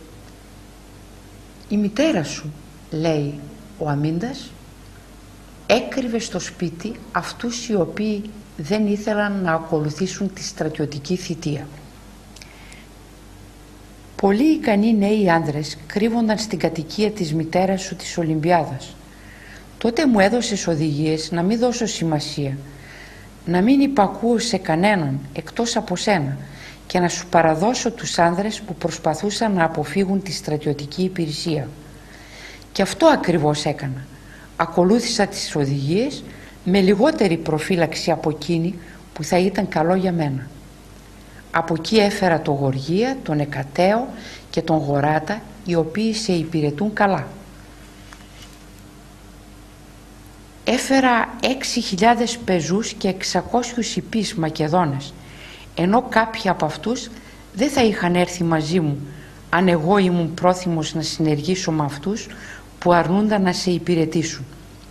Η μητέρα σου, λέει ο Αμίντας, έκρυβε στο σπίτι αυτούς οι οποίοι δεν ήθελαν να ακολουθήσουν τη στρατιωτική θητεία. Πολλοί ικανοί νέοι άνδρες κρύβονταν στην κατοικία της μητέρας σου της Ολυμπιάδας. Τότε μου έδωσες οδηγίες να μην δώσω σημασία, να μην υπακούω σε κανέναν εκτός από σένα και να σου παραδώσω τους άνδρες που προσπαθούσαν να αποφύγουν τη στρατιωτική υπηρεσία. Και αυτό ακριβώς έκανα. Ακολούθησα τις οδηγίες με λιγότερη προφύλαξη από εκείνη που θα ήταν καλό για μένα. Από εκεί έφερα τον Γοργία, τον Εκατέο και τον Γοράτα, οι οποίοι σε υπηρετούν καλά. Έφερα 6.000 πεζούς και 600 υπείς Μακεδόνες, ενώ κάποιοι από αυτούς δεν θα είχαν έρθει μαζί μου αν εγώ ήμουν πρόθυμος να συνεργήσω με αυτούς που αρνούνταν να σε υπηρετήσουν.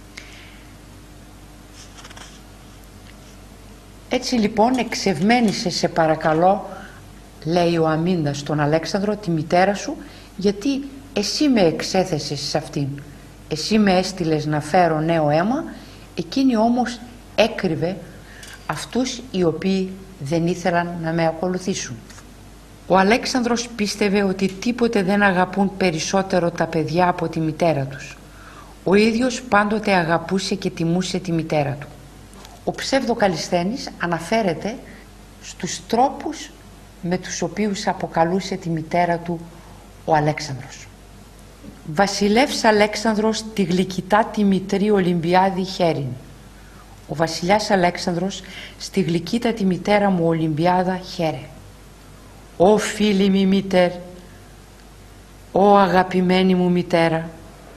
Έτσι λοιπόν εξευμένησε, σε παρακαλώ, λέει ο Αμίντας στον Αλέξανδρο, τη μητέρα σου, γιατί εσύ με εξέθεσες σε αυτήν. Εσύ με έστειλες να φέρω νέο αίμα, εκείνη όμως έκρυβε αυτούς οι οποίοι δεν ήθελαν να με ακολουθήσουν. Ο Αλέξανδρος πίστευε ότι τίποτε δεν αγαπούν περισσότερο τα παιδιά από τη μητέρα τους. Ο ίδιος πάντοτε αγαπούσε και τιμούσε τη μητέρα του. Ο ψευδοκαλισθένης αναφέρεται στους τρόπους με τους οποίους αποκαλούσε τη μητέρα του ο Αλέξανδρος. Βασιλεύς Αλέξανδρος τη γλυκητά τη μητρή Ολυμπιάδη χέριν. Ο βασιλιάς Αλέξανδρος στη γλυκύτα τη μητέρα μου Ολυμπιάδα χαίρε. Ω φίλη μη μητέρ, ω αγαπημένη μου μητέρα,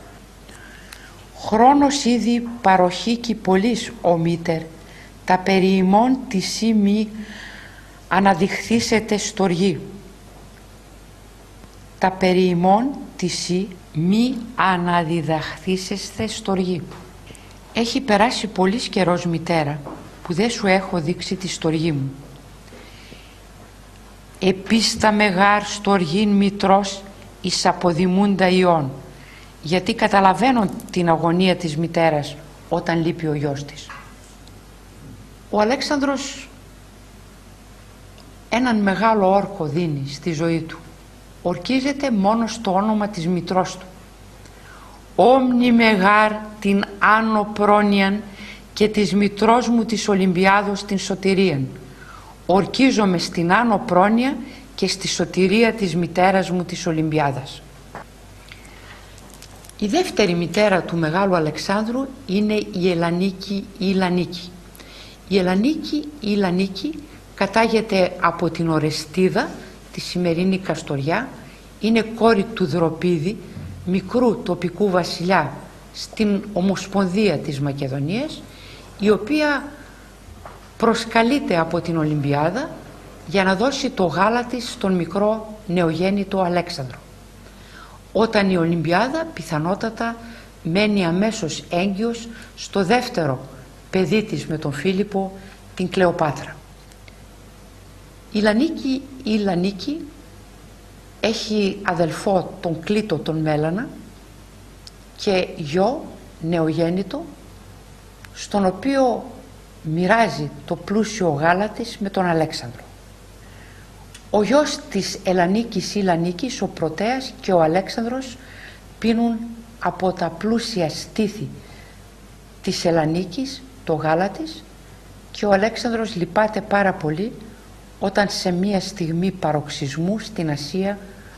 χρόνος ήδη παροχή κι πολλής ο μήτερ, τα περί ημών της ή μη αναδειχθήσετε στοργή. Τα περί ημών της ή μη αναδιδαχθήσεστε στοργή. Έχει περάσει πολύς καιρός, μητέρα, που δεν σου έχω δείξει τη στοργή μου. Επίστα μεγάρ στοργήν μητρός εις αποδημούντα ιών, γιατί καταλαβαίνω την αγωνία της μητέρας όταν λείπει ο γιος της. Ο Αλέξανδρος έναν μεγάλο όρκο δίνει στη ζωή του. Ορκίζεται μόνο στο όνομα της μητρός του. Όμνη μεγάρ την άνω πρόνοιαν και της μητρός μου της Ολυμπιάδος την σωτηρίαν. Ορκίζομαι στην άνω πρόνοια και στη σωτηρία της μητέρας μου της Ολυμπιάδας. Η δεύτερη μητέρα του Μεγάλου Αλεξάνδρου είναι η Ελανίκη η Ηλανίκη. Η Ελανίκη η Ηλανίκη κατάγεται από την Ορεστίδα, τη σημερινή Καστοριά, είναι κόρη του Δροπίδη, μικρού τοπικού βασιλιά στην Ομοσπονδία της Μακεδονίας, η οποία προσκαλείται από την Ολυμπιάδα για να δώσει το γάλα της στον μικρό νεογέννητο Αλέξανδρο. Όταν η Ολυμπιάδα πιθανότατα μένει αμέσως έγκυος στο δεύτερο παιδί της με τον Φίλιππο, την Κλεοπάτρα. Η Ηλανίκη έχει αδελφό τον Κλήτο τον Μέλανα και γιο νεογέννητο, στον οποίο μοιράζει το πλούσιο γάλα της με τον Αλέξανδρο. Ο γιος της Ελανίκης Ηλανίκης, ο Πρωτέας και ο Αλέξανδρος πίνουν από τα πλούσια στήθη της Ελανίκης το γάλα της και ο Αλέξανδρος λυπάται πάρα πολύ όταν σε μία στιγμή παροξισμού στην Ασία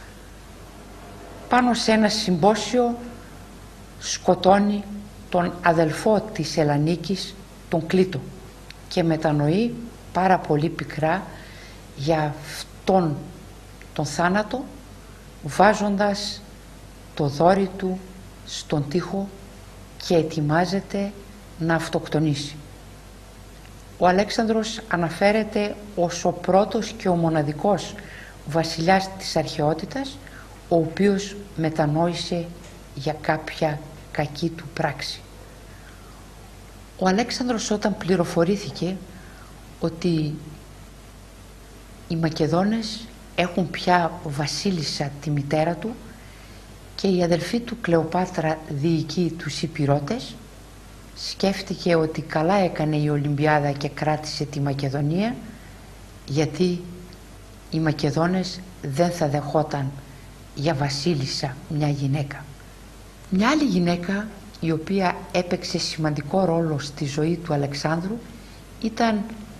πάνω σε ένα συμπόσιο σκοτώνει τον αδελφό της Ελανίκης, τον Κλήτο, και μετανοεί πάρα πολύ πικρά για αυτόν τον θάνατο, βάζοντας το δόρυ του στον τοίχο και ετοιμάζεται να αυτοκτονήσει. Ο Αλέξανδρος αναφέρεται ως ο πρώτος και ο μοναδικός βασιλιάς της αρχαιότητας, ο οποίος μετανόησε για κάποια κακή του πράξη. Ο Αλέξανδρος, όταν πληροφορήθηκε ότι οι Μακεδόνες έχουν πια βασίλισσα τη μητέρα του και η αδελφή του Κλεοπάτρα διοικεί τους Υπηρώτες, σκέφτηκε ότι καλά έκανε η Ολυμπιάδα και κράτησε τη Μακεδονία, γιατί οι Μακεδόνες δεν θα δεχόταν για βασίλισσα μια γυναίκα. Μια άλλη γυναίκα η οποία έπαιξε σημαντικό ρόλο στη ζωή του Αλεξάνδρου ήταν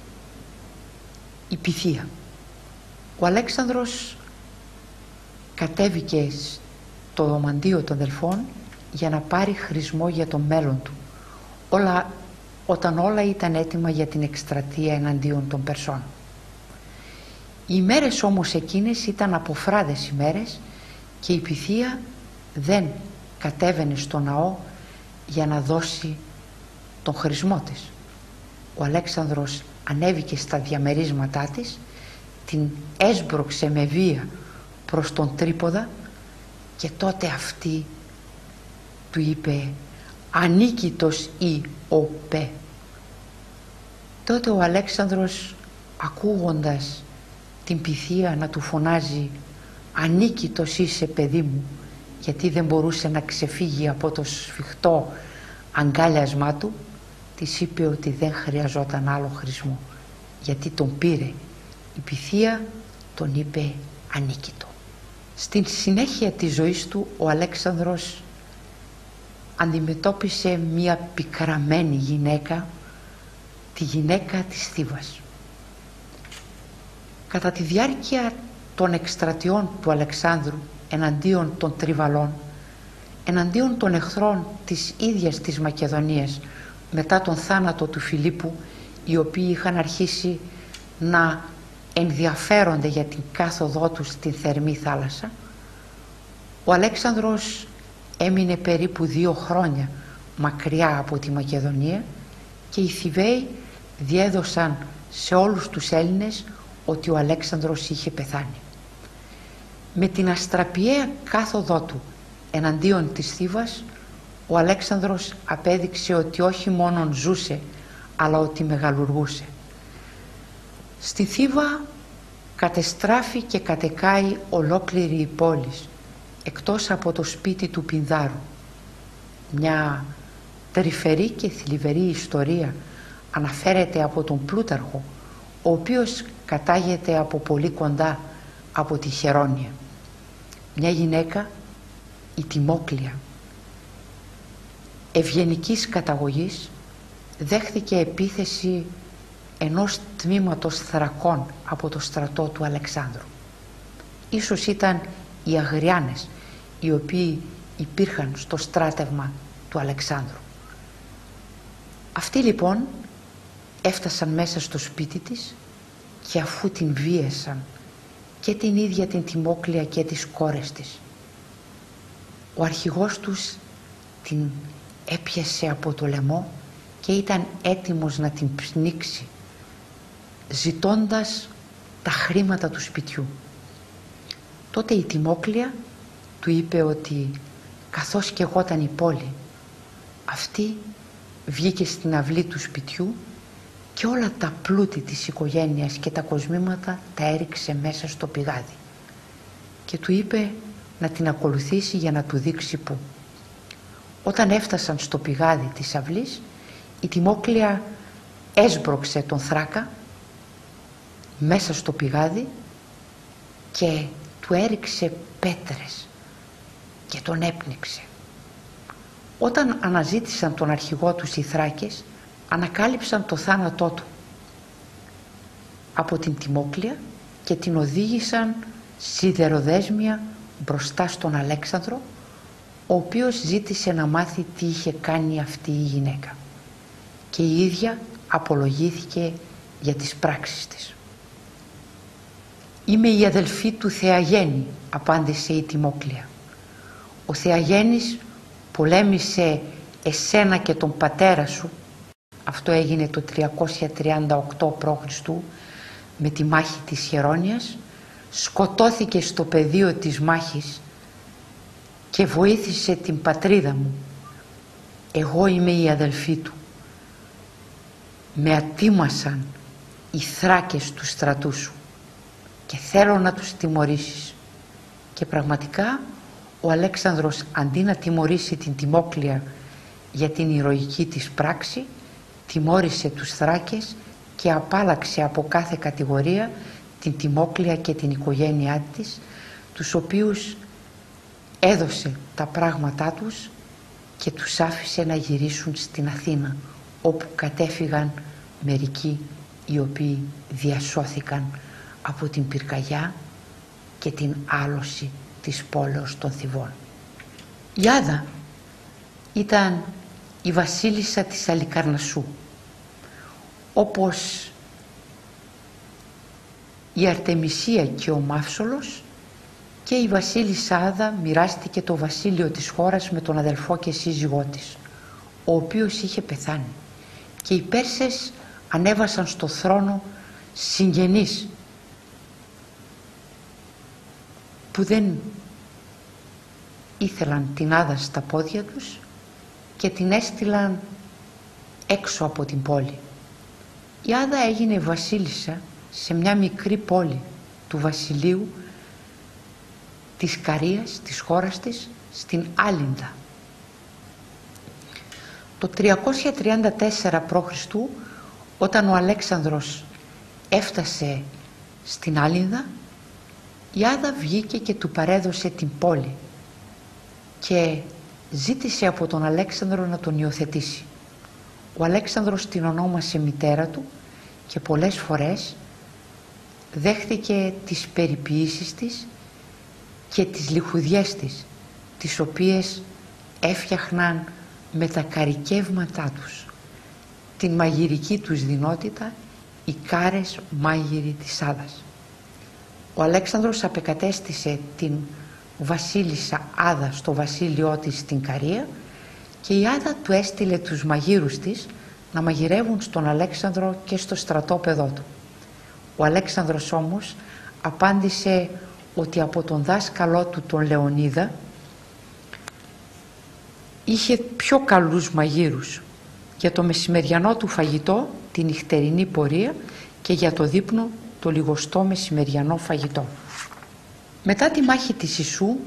η Πυθία. Ο Αλέξανδρος κατέβηκε στο δωμαντίο των αδελφών για να πάρει χρησμό για το μέλλον του, όταν όλα ήταν έτοιμα για την εκστρατεία εναντίον των Περσών. Οι ημέρες όμως εκείνες ήταν αποφράδες ημέρες και η Πυθία δεν κατέβαινε στο ναό για να δώσει τον χρησμό της. Ο Αλέξανδρος ανέβηκε στα διαμερίσματά της, την έσπρωξε με βία προς τον τρίποδα και τότε αυτή του είπε «Ανίκητος ή ο πε». Τότε ο Αλέξανδρος, ακούγοντας την Pythia να του φωνάζει «Ανίκητος είσαι, παιδί μου», γιατί δεν μπορούσε να ξεφύγει από το σφιχτό αγκάλιασμά του, της είπε ότι δεν χρειαζόταν άλλο χρησμό, γιατί τον πήρε. Η Pythia τον είπε ανίκητο. Στην συνέχεια της ζωής του ο Αλέξανδρος αντιμετώπισε μία πικραμένη γυναίκα, τη γυναίκα της Θήβας. Κατά τη διάρκεια των εκστρατιών του Αλεξάνδρου εναντίον των Τριβαλών, εναντίον των εχθρών της ίδιας της Μακεδονίας μετά τον θάνατο του Φιλίππου, οι οποίοι είχαν αρχίσει να ενδιαφέρονται για την κάθοδό τους στην θερμή θάλασσα, ο Αλέξανδρος έμεινε περίπου 2 χρόνια μακριά από τη Μακεδονία και οι Θηβαίοι διέδωσαν σε όλους τους Έλληνες ότι ο Αλέξανδρος είχε πεθάνει. Με την αστραπιαία κάθοδό του εναντίον της Θήβας, ο Αλέξανδρος απέδειξε ότι όχι μόνον ζούσε, αλλά ότι μεγαλουργούσε. Στη Θήβα κατεστράφη και κατεκάει ολόκληρη η πόλη, εκτός από το σπίτι του Πινδάρου. Μια τρυφερή και θλιβερή ιστορία αναφέρεται από τον Πλούταρχο, ο οποίος κατάγεται από πολύ κοντά από τη Χερόνια. Μια γυναίκα, η Τιμόκλεια, ευγενικής καταγωγής, δέχθηκε επίθεση ενός τμήματος θρακών από το στρατό του Αλεξάνδρου. Ίσως ήταν οι Αγριάνες, οι οποίοι υπήρχαν στο στράτευμα του Αλεξάνδρου. Αυτοί λοιπόν έφτασαν μέσα στο σπίτι της και αφού την βίασαν και την ίδια την Τιμόκλεια και τις κόρες της, ο αρχηγός τους την έπιασε από το λαιμό και ήταν έτοιμος να την πνίξει, ζητώντας τα χρήματα του σπιτιού. Τότε η Τιμόκλεια του είπε ότι καθώς καιγόταν η πόλη, αυτή βγήκε στην αυλή του σπιτιού και όλα τα πλούτη της οικογένειας και τα κοσμήματα τα έριξε μέσα στο πηγάδι και του είπε να την ακολουθήσει για να του δείξει πού. Όταν έφτασαν στο πηγάδι της αυλής, η Τιμόκλεια έσπρωξε τον θράκα μέσα στο πηγάδι και του έριξε πέτρες και τον έπνιξε. Όταν αναζήτησαν τον αρχηγό τους οι Θράκες, ανακάλυψαν το θάνατό του από την Τιμόκλεια και την οδήγησαν σιδεροδέσμια μπροστά στον Αλέξανδρο, ο οποίος ζήτησε να μάθει τι είχε κάνει αυτή η γυναίκα και η ίδια απολογήθηκε για τις πράξεις της. «Είμαι η αδελφή του Θεαγέννη», απάντησε η Τιμόκλεια. «Ο Θεαγέννης πολέμησε εσένα και τον πατέρα σου», αυτό έγινε το 338 π.Χ. με τη μάχη της Χερόνιας, σκοτώθηκε στο πεδίο της μάχης και βοήθησε την πατρίδα μου. Εγώ είμαι η αδελφή του. Με ατίμασαν οι Θράκες του στρατού σου και θέλω να τους τιμωρήσεις». Και πραγματικά ο Αλέξανδρος, αντί να τιμωρήσει την Τιμόκλεια για την ηρωική της πράξη, τιμώρησε τους Θράκες και απάλαξε από κάθε κατηγορία την Τιμόκλεια και την οικογένειά της, τους οποίους έδωσε τα πράγματά τους και τους άφησε να γυρίσουν στην Αθήνα, όπου κατέφυγαν μερικοί οι οποίοι διασώθηκαν από την πυρκαγιά και την άλωση της πόλεως των Θηβών. Η Άδα ήταν η βασίλισσα της Αλικαρνασσού, όπως η Αρτεμισία και ο Μαύσολος, και η βασίλισσα Άδα μοιράστηκε το βασίλειο της χώρας με τον αδελφό και σύζυγό της, ο οποίος είχε πεθάνει, και οι Πέρσες ανέβασαν στο θρόνο συγγενείς που δεν ήθελαν την Άδα στα πόδια τους και την έστειλαν έξω από την πόλη. Η Άδα έγινε βασίλισσα σε μια μικρή πόλη του βασιλείου της Καρίας, της χώρας της, στην Άλυνδα. Το 334 π.Χ. όταν ο Αλέξανδρος έφτασε στην Άλυνδα, η Άδα βγήκε και του παρέδωσε την πόλη και ζήτησε από τον Αλέξανδρο να τον υιοθετήσει. Ο Αλέξανδρος την ονόμασε μητέρα του και πολλές φορές δέχτηκε τις περιποιήσεις της και τις λιχουδιές της, τις οποίες έφτιαχναν με τα καρικεύματά τους, την μαγειρική τους δυνότητα, οι κάρες μάγειροι της Άδας. Ο Αλέξανδρος απεκατέστησε την βασίλισσα Άδα στο βασίλειό της στην Καρία και η Άδα του έστειλε τους μαγείρους της να μαγειρεύουν στον Αλέξανδρο και στο στρατόπεδό του. Ο Αλέξανδρος όμως απάντησε ότι από τον δάσκαλό του τον Λεωνίδα είχε πιο καλούς μαγείρους για το μεσημεριανό του φαγητό, τη νυχτερινή πορεία, και για το δείπνο το λιγοστό μεσημεριανό φαγητό. Μετά τη μάχη της Ισσού,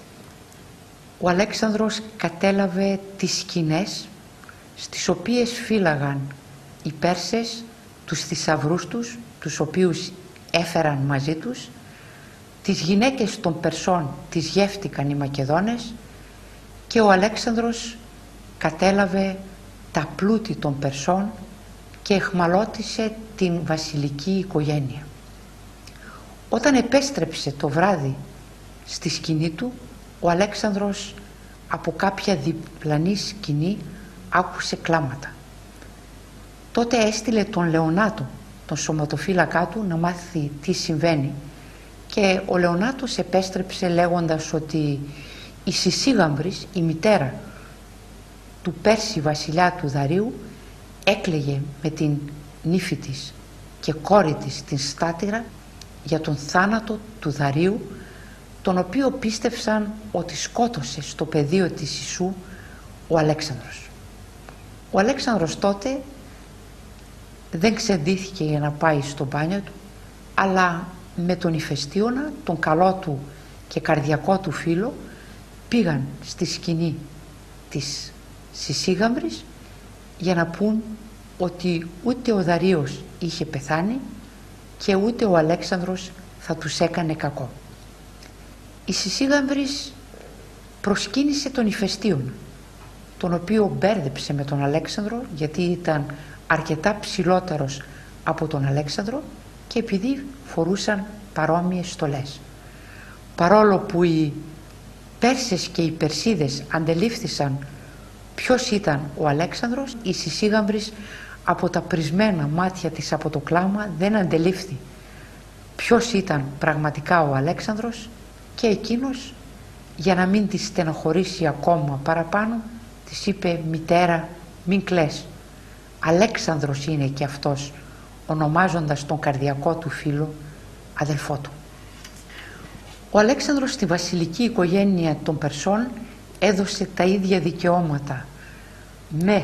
ο Αλέξανδρος κατέλαβε τις σκηνές στις οποίες φύλαγαν οι Πέρσες τους θησαυρούς τους, τους οποίους έφεραν μαζί τους. Τις γυναίκες των Περσών τις γεύτηκαν οι Μακεδόνες και ο Αλέξανδρος κατέλαβε τα πλούτη των Περσών και εχμαλώτισε την βασιλική οικογένεια. Όταν επέστρεψε το βράδυ στη σκηνή του, ο Αλέξανδρος από κάποια διπλανή σκηνή άκουσε κλάματα. Τότε έστειλε τον Λεωνάτο, τον σωματοφύλακά του, να μάθει τι συμβαίνει, και ο Λεωνάτος επέστρεψε λέγοντας ότι η Συσίγαμβρης, η μητέρα του Πέρση βασιλιά του Δαρίου, έκλαιγε με την νύφη της και κόρη της την Στάτηρα για τον θάνατο του Δαρίου, τον οποίο πίστευσαν ότι σκότωσε στο πεδίο της Ισσού ο Αλέξανδρος. Ο Αλέξανδρος τότε δεν ξεντήθηκε για να πάει στο μπάνιο του, αλλά με τον Ηφαιστίωνα, τον καλό του και καρδιακό του φίλο, πήγαν στη σκηνή της Συσίγαμβρης για να πούν ότι ούτε ο Δαρείος είχε πεθάνει και ούτε ο Αλέξανδρος θα τους έκανε κακό. Η Συσίγαμβρης προσκύνησε τον Ηφαιστίωνα, τον οποίο μπέρδεψε με τον Αλέξανδρο γιατί ήταν αρκετά ψηλότερος από τον Αλέξανδρο και επειδή φορούσαν παρόμοιες στολές. Παρόλο που οι Πέρσες και οι Περσίδες αντελήφθησαν ποιος ήταν ο Αλέξανδρος, η Συσίγαμβρης από τα πρισμένα μάτια της από το κλάμα δεν αντελήφθη ποιος ήταν πραγματικά ο Αλέξανδρος και εκείνος, για να μην τη στενοχωρήσει ακόμα παραπάνω, της είπε «Μητέρα, μην κλαις, Αλέξανδρος είναι και αυτός», ονομάζοντας τον καρδιακό του φίλο αδελφό του. Ο Αλέξανδρος στη βασιλική οικογένεια των Περσών έδωσε τα ίδια δικαιώματα με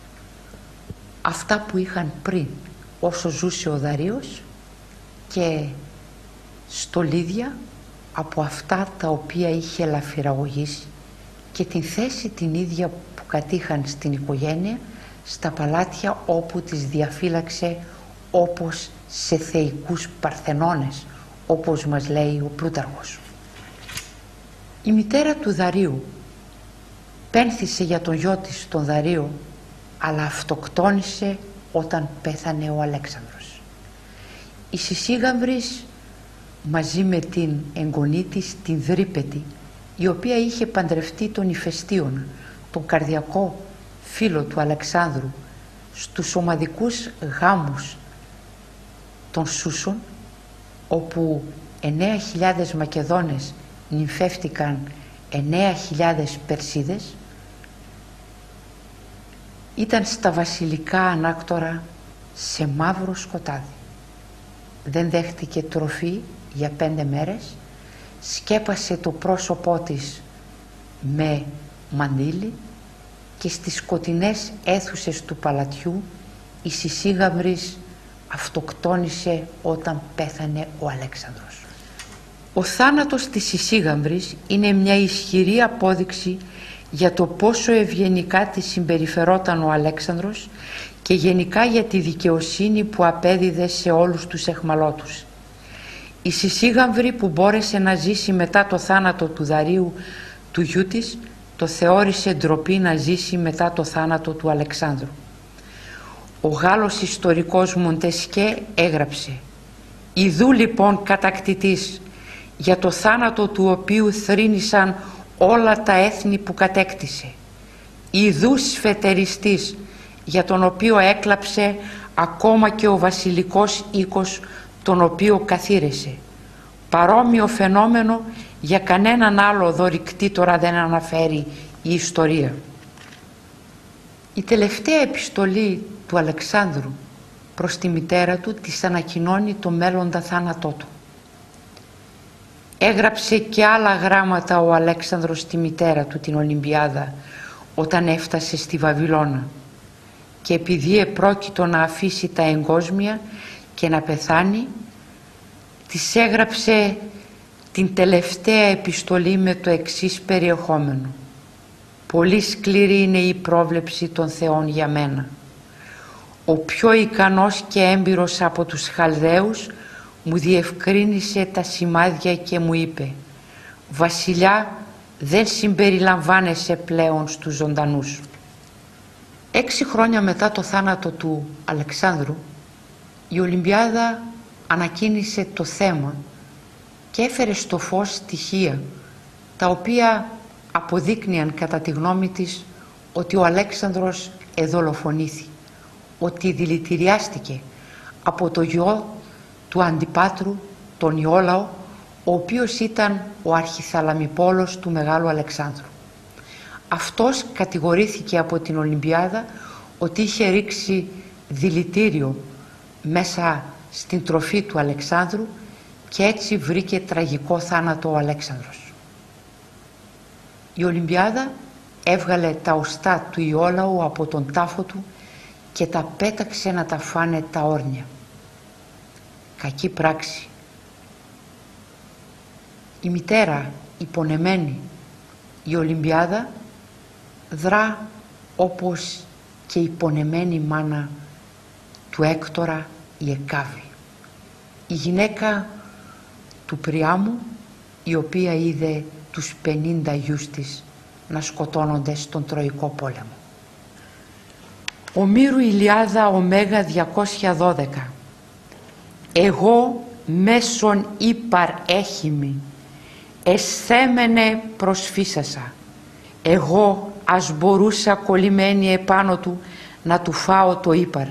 αυτά που είχαν πριν όσο ζούσε ο Δαρείος και στολίδια από αυτά τα οποία είχε ελαφυραγωγήσει και την θέση την ίδια που κατήχαν στην οικογένεια στα παλάτια όπου τις διαφύλαξε όπως σε θεϊκούς παρθενώνες, όπως μας λέει ο Πλούταρχος. Η μητέρα του Δαρείου πένθησε για τον γιο της τον Δαρείο, αλλά αυτοκτόνησε όταν πέθανε ο Αλέξανδρος. Η Συσίγαμβρης μαζί με την εγγονή της την Δρύπετη, η οποία είχε παντρευτεί τον Ηφαιστίωνα, τον καρδιακό φίλο του Αλεξάνδρου, στους ομαδικούς γάμους των Σούσων, όπου 9.000 Μακεδόνες νυμφεύτηκαν 9.000 Περσίδες, Ήταν στα βασιλικά ανάκτορα σε μαύρο σκοτάδι. Δεν δέχτηκε τροφή για 5 μέρες, σκέπασε το πρόσωπό της με μαντίλι και στις σκοτεινές αίθουσες του παλατιού η Συσίγαμβρης αυτοκτόνησε όταν πέθανε ο Αλέξανδρος. Ο θάνατος της Συσίγαμβρης είναι μια ισχυρή απόδειξη για το πόσο ευγενικά της συμπεριφερόταν ο Αλέξανδρος και γενικά για τη δικαιοσύνη που απέδιδε σε όλους τους αιχμαλώτους. Η Συσίγαμβρη που μπόρεσε να ζήσει μετά το θάνατο του Δαρίου του γιού της, το θεώρησε ντροπή να ζήσει μετά το θάνατο του Αλεξάνδρου. Ο Γάλλος ιστορικός Μοντεσκέ έγραψε «Ιδού λοιπόν κατακτητής, για το θάνατο του οποίου θρήνησαν όλα τα έθνη που κατέκτησε. Ιδού σφετεριστής, για τον οποίο έκλαψε ακόμα και ο βασιλικός οίκος τον οποίο καθήρεσε. Παρόμοιο φαινόμενο για κανέναν άλλο δωρηκτήτορα δεν αναφέρει η ιστορία». Η τελευταία επιστολή του Αλεξάνδρου προς τη μητέρα του της ανακοινώνει το μέλλοντα θάνατό του. Έγραψε και άλλα γράμματα ο Αλέξανδρος στη μητέρα του την Ολυμπιάδα όταν έφτασε στη Βαβυλώνα, και επειδή επρόκειτο να αφήσει τα εγκόσμια και να πεθάνει, της έγραψε την τελευταία επιστολή με το εξής περιεχόμενο: «Πολύ σκληρή είναι η πρόβλεψη των θεών για μένα. Ο πιο ικανός και έμπειρος από τους Χαλδαίους μου διευκρίνησε τα σημάδια και μου είπε «Βασιλιά, δεν συμπεριλαμβάνεσαι πλέον στους ζωντανούς». 6 χρόνια μετά το θάνατο του Αλεξάνδρου, η Ολυμπιάδα ανακοίνησε το θέμα και έφερε στο φως στοιχεία τα οποία αποδείκνυαν κατά τη γνώμη της ότι ο Αλέξανδρος εδολοφονήθη, ότι δηλητηριάστηκε από το γιο του Αντιπάτρου, τον Ιόλαο, ο οποίος ήταν ο αρχιθαλαμιπόλος του Μεγάλου Αλεξάνδρου. Αυτός κατηγορήθηκε από την Ολυμπιάδα ότι είχε ρίξει δηλητήριο μέσα στην τροφή του Αλεξάνδρου και έτσι βρήκε τραγικό θάνατο ο Αλέξανδρος. Η Ολυμπιάδα έβγαλε τα οστά του Ιόλαου από τον τάφο του και τα πέταξε να τα φάνε τα όρνια. Κακή πράξη. Η μητέρα, υπονεμένη, η Ολυμπιάδα, δρά όπως και η πονεμένη μάνα του Έκτορα η Εκάβη, η γυναίκα του Πριάμου, η οποία είδε τους 50 γιους της να σκοτώνονται στον Τροϊκό πόλεμο. Ομήρου Ηλιάδα Ωμέγα 212. Εγώ μέσον ύπαρ έχημη, εσθέμενε προσφύσασα. Εγώ ας μπορούσα κολλημένη επάνω του να του φάω το ύπαρ.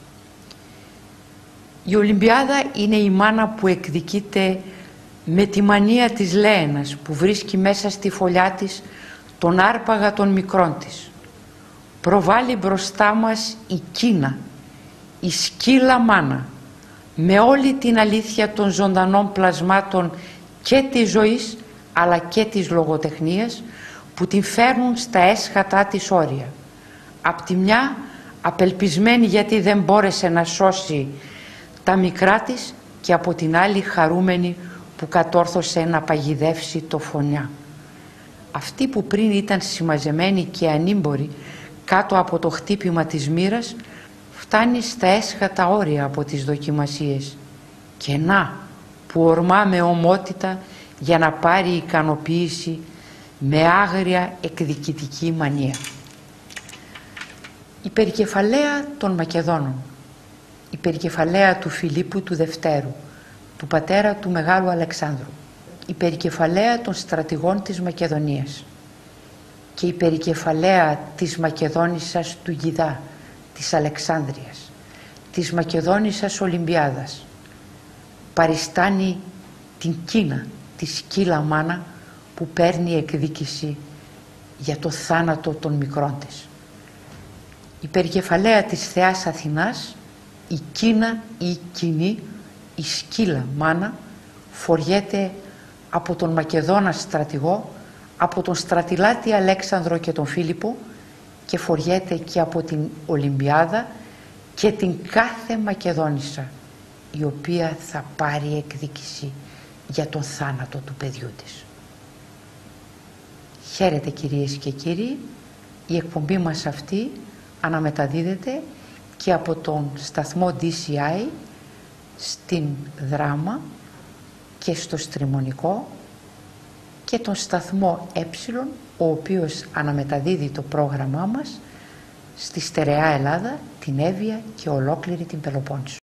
Η Ολυμπιάδα είναι η μάνα που εκδικείται με τη μανία της Λέενας, που βρίσκει μέσα στη φωλιά της τον άρπαγα των μικρών της. Προβάλλει μπροστά μας η Κίνα, η σκύλα μάνα, με όλη την αλήθεια των ζωντανών πλασμάτων και της ζωής αλλά και της λογοτεχνίας, που την φέρνουν στα έσχατά της όρια. Απ' τη μια απελπισμένη γιατί δεν μπόρεσε να σώσει τα μικρά της, και από την άλλη χαρούμενη που κατόρθωσε να παγιδεύσει το φωνιά. Αυτή που πριν ήταν συμμαζεμένη και ανήμπορη κάτω από το χτύπημα της μοίρας, φτάνει στα έσχατα όρια από τις δοκιμασίες, και να που ορμά με ομότητα για να πάρει ικανοποίηση με άγρια εκδικητική μανία. Η περικεφαλαία των Μακεδόνων, η περικεφαλαία του Φιλίππου του Δευτέρου, του πατέρα του Μεγάλου Αλεξάνδρου, η περικεφαλαία των στρατηγών της Μακεδονίας και η περικεφαλαία της Μακεδόνισσας του Γιδά, της Αλεξάνδρειας, της Μακεδόνισσας Ολυμπιάδας, παριστάνει την Κίνα, τη σκύλα μάνα που παίρνει εκδίκηση για το θάνατο των μικρών της. η περικεφαλαία της θεάς Αθηνάς, η Κίνα ή η Κοινή, η σκύλα μάνα, φοριέται από τον Μακεδόνα στρατηγό, από τον στρατιλάτη Αλέξανδρο και τον Φίλιππο, και φοριέται και από την Ολυμπιάδα και την κάθε Μακεδόνισσα, η οποία θα πάρει εκδίκηση για τον θάνατο του παιδιού της. Χαίρετε κυρίες και κύριοι, η εκπομπή μας αυτή αναμεταδίδεται και από τον σταθμό DCI στην Δράμα και στο Στριμονικό και τον σταθμό Ε, ο οποίος αναμεταδίδει το πρόγραμμά μας στη στερεά Ελλάδα, την Εύβοια και ολόκληρη την Πελοπόννησο.